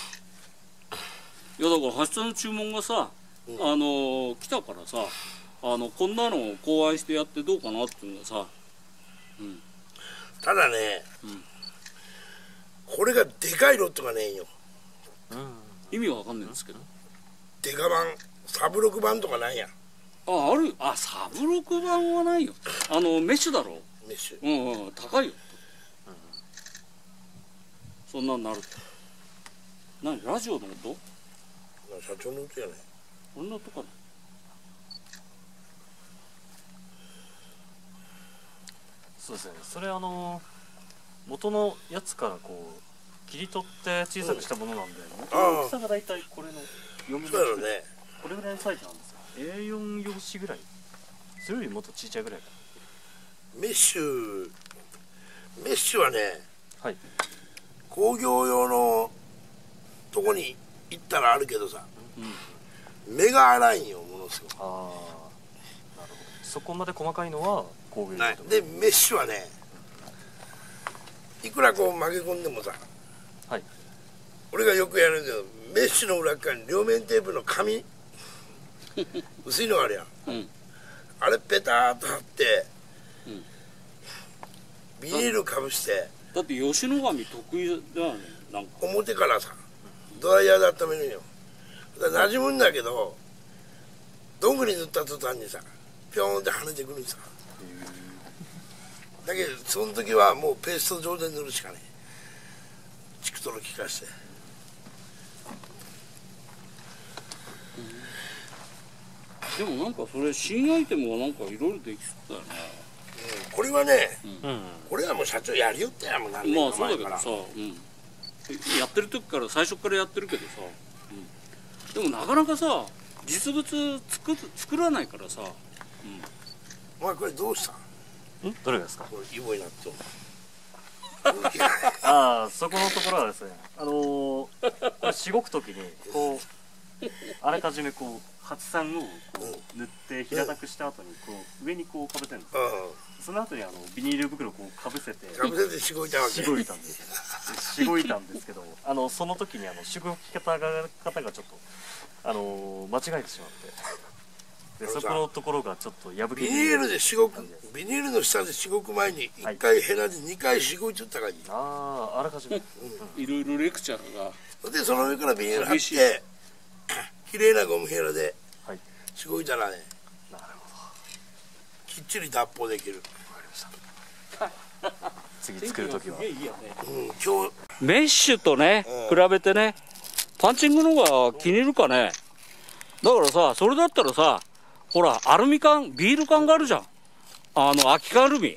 S1: いやだからはちさんの注文がさ、うん、あの来たからさ、あのこんなのを考案してやってどうかなっていうのがさ、うん、
S2: ただね、うん、これがでかいロットがねえよ、
S1: うん、意味はわかんないんですけど、
S2: デカ版サブロク版とかないやん。
S1: あ、ある。あ、サブロク版はないよ。あのメッシュだろ。
S2: メッシュ、
S1: うんうん、高いよ、うん、そんなんなると。何、ラジオの音？
S2: 社長の音やね。
S1: こんな音かな。
S3: そうですね。それあの元のやつからこう切り取って小さくしたものなんで、元の大きさがだいたいこれのよんぶんのいちぐらい、ね、これぐらいのサイズなんですよ。エーよん 用紙ぐらい。それよりもっとちっちゃいぐらいか。
S2: メッシュメッシュはね、
S3: はい、
S2: 工業用のとこに行ったらあるけどさ、うん、目が粗いんよ、ものすごく。ああ、なるほ
S3: ど。そこまで細かいのは工業用
S2: ないで、メッシュはね、いくらこう曲げ込んでもさ、はい、俺がよくやるんだけど、メッシュの裏側に両面テープの紙薄いのがあるやん、うん、 あれペターっと貼って、
S1: うん、
S2: ビニールかぶして。
S1: だって吉野神得意だよね。なんか
S2: 表からさドライヤーで温めるよ。なじむんだけど、どんぐり塗った途端にさピョーンって跳ねてくるさ。だけどその時はもうペースト状で塗るしかねえ。チクトロ効かして、
S1: うん、でもなんかそれ新アイテムがなんかいろいろできそうだよね、
S2: うん、これはね、うん、
S1: うん、
S2: これはもう社長やりよってやもんなんで。
S1: まあそうだけどさ、うん、やってる時から最初からやってるけどさ、うん、でもなかなかさ実物作作らないからさ、うん、
S2: お前これどうしたん？
S3: んどれですか？
S2: これイボになっと
S3: ああ、そこのところはですね、あのー、これしごく時にこうあらかじめこう発散をこう塗って平たくした後にこう上にこうかぶせるんですよ、うん、その後にあのビニール袋をこうかぶせて
S2: かぶせてしごいたわけ。
S3: しごいたんですしごいたんですけど、あのその時にあのしごき方が方がちょっとあのー、間違えてしまってでそこのところがちょっと破けて
S2: ビニールでしごくビニールの下でしごく前にいっかいヘラでにかいしごいちょった感じ。
S3: ああ、あらかじめ、うん、
S1: いろいろレクチャーが
S2: でその上からビニール貼ってきれいなゴムヘラでしごいたらね、
S3: なるほど、
S2: きっちり脱法できる。
S3: わかりました次作る時は、
S1: いいよね、
S2: うん、今日
S1: メッシュとね、うん、比べてねパンチングの方が気に入るかね。だからさそれだったらさほらアルミ缶ビール缶があるじゃん、あの空き缶アルミ、うん、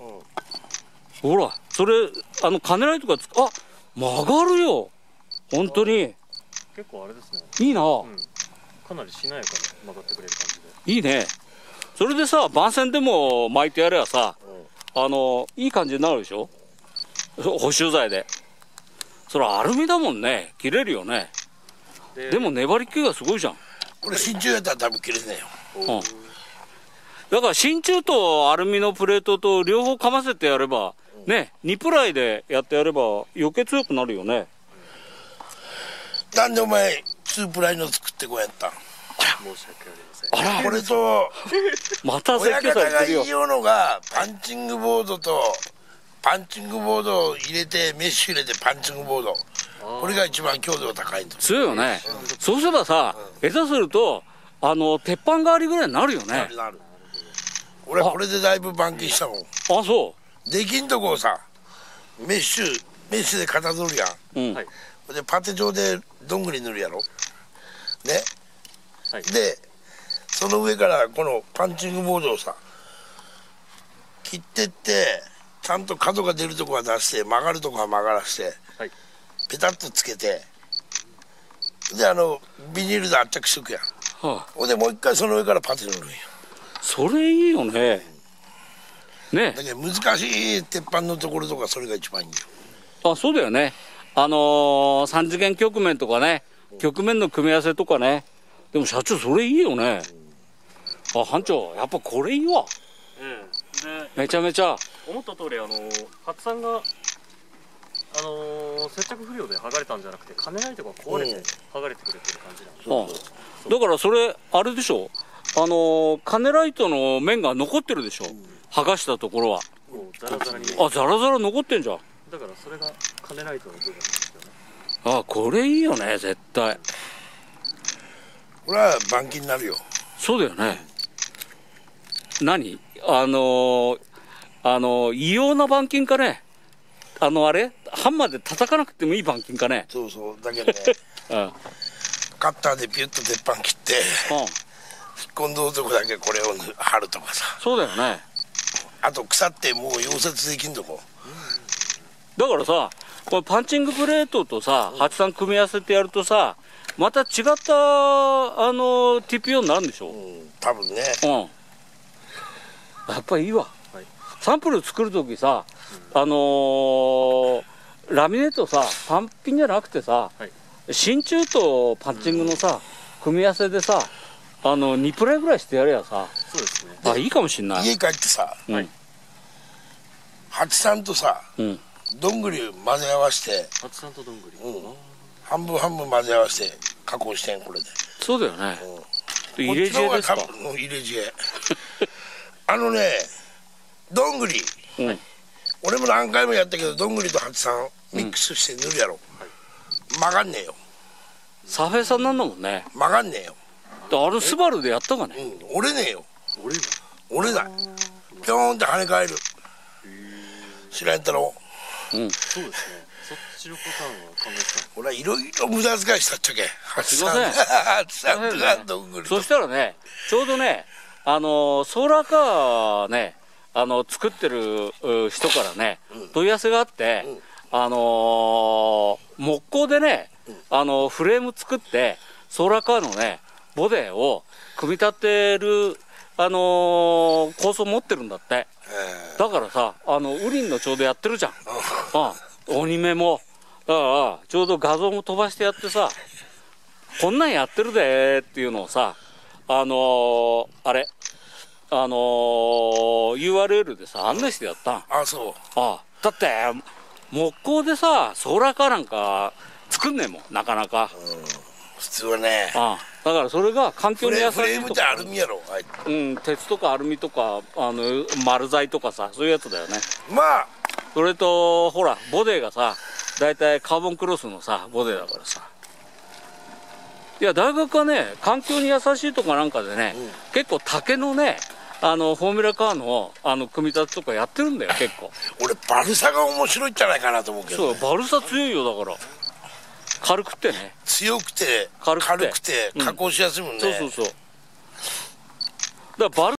S1: ほらそれあのカネライトがつあ曲がるよ本当に。
S3: 結構あれですね、
S1: いいな、うん、
S3: かなりしなやかに曲がってくれる感じで
S1: いいね。それでさ番線でも巻いてやればさ、うん、あのいい感じになるでしょ補修材で。それアルミだもんね、切れるよね。 で, でも粘り気がすごいじゃん。
S2: これ真鍮やったら多分切れねえよ、うん、
S1: だから真鍮とアルミのプレートと両方かませてやれば、うん、ねにプライでやってやれば余計強くなるよね。
S2: なんでお前にプライの作ってこうやったん？
S3: 申し訳ありません。
S2: あらこれと
S1: また設計されてるよ。
S2: 親方が言いようのがパンチングボードとパンチングボードを入れてメッシュ入れてパンチングボード、これが一番強度が高いんだ。
S1: 強いよね、うん、そうすればさ、うん、下手するとあの鉄板代わりぐらいになるよね。
S2: なるなる。俺はこれでだいぶ板金したもん。
S1: あ、そう
S2: できんとこをさメッシュメッシュで型取るやん、うん、でパテ状でどんぐり塗るやろね、はい、でその上からこのパンチングボードをさ切ってってちゃんと角が出るとこは出して曲がるとこは曲がらして、はい、ペタッとつけてであのビニールで圧着しとくやん、はあ、ほんでもう一回その上からパテ塗るんよ。
S1: それいいよね、うん、ね。
S2: だけど難しい鉄板のところとかそれが一番いいよ。
S1: あ、そうだよね。あのー、さん次元曲面とかね、うん、曲面の組み合わせとかね。でも社長それいいよね、うん、あ、班長やっぱこれいいわ、
S3: ええ、で
S1: めちゃめちゃ
S3: 思った通り、あのー、発散があのー、接着不良で剥がれたんじゃなくて、金ないとか壊れて剥がれてくれてる感じなんで、
S1: うん、だからそれあれでしょ、あのー、カネライトの面が残ってるでしょ、うん、剥がしたところは
S3: もうザラザラに、
S1: あ、ザラザラ残ってんじゃん。
S3: だからそれがカネライトの部分なんですよね。
S1: あ、これいいよね絶対。
S2: これは板金になるよ。
S1: そうだよね。何あのー、あのー、異様な板金かね。あのあれハンマーで叩かなくてもいい板金かね。
S2: そうそうだけどね、うん、カッターでピュッと鉄板切って、うん、引っ込んどるとこだけこれを貼るとかさ。
S1: そうだよね。
S2: あと腐ってもう溶接できんとこ、
S1: うん、だからさこれパンチングプレートとさ、うん、発散組み合わせてやるとさまた違ったあの ティーピーオー になるんでしょ、うん、
S2: 多分ね、
S1: うん、やっぱりいいわ、はい、サンプル作る時さ、うん、あのー、ラミネートさ単品じゃなくてさ、はい、真鍮とパンチングのさ、うん、組み合わせでさあのにプライぐらいしてやれやさ。
S3: そうですね。
S1: あ、いいかもしんない。
S2: 家帰ってさ、うん、八三とさ、うん、どんぐり混ぜ合わせて
S3: 八三とどんぐり、
S2: うん、半分半分混ぜ合わせて加工してんこれで。
S1: そうだよね、うん、入れ知恵ですか。
S2: 入れ知恵あのねどんぐり、
S1: うん、
S2: 俺も何回もやったけどどんぐりとハチさんミックスして塗るやろ、うん、曲がんねえよ。
S1: サフェさんなんだもんね。
S2: 曲がんねえよ。
S1: あれスバルでやったかね。
S2: うん、折れねえよ。
S3: 折れる
S2: 折れない。ピョーンって跳ね返る。知らんやったろ。
S3: うん、そうですね。そっちのパターンは考えてた。
S2: 俺はいろいろ無駄遣いしたっちゃけ。
S1: すいません。
S2: ハチさんとかどんぐりと。
S1: そしたらね、ちょうどね、あのソーラーカーね、あの作ってる人からね、うん、問い合わせがあって、うん、あのー、木工でね、うん、あのフレーム作ってソーラーカーのねボディを組み立てる、あのー、構想持ってるんだって。だからさ、あのウリンのちょうどやってるじゃん。ああ、鬼目もだからちょうど画像も飛ばしてやってさ、こんなんやってるでっていうのをさ、あのー、あれあのー、ユーアールエル でさ案内してやったん。
S2: あ、そう。
S1: ああ、だって木工でさソーラーカーなんか作んねえもんなかなか。
S2: うん、普通はね。
S1: ああ、だからそれが環境に優しいとか。
S2: フレームってアルミやろ、はい、
S1: うん、鉄とかアルミとかあの丸材とかさ、そういうやつだよね。
S2: まあ
S1: それとほらボディがさ大体カーボンクロスのさボディだからさ。いや大学はね環境に優しいとかなんかでね、うん、結構竹のねあのフォーミュラカーのあの組み立てとかやってるんだよ結構。
S2: 俺バルサが面白いんじゃないかなと思うけど、ね、
S1: そうバルサ強いよ。だから軽くてね、
S2: 強くて
S1: 軽くて、
S2: 軽くて加工しやすいもんね、
S1: うん、そうそうそう。だからバル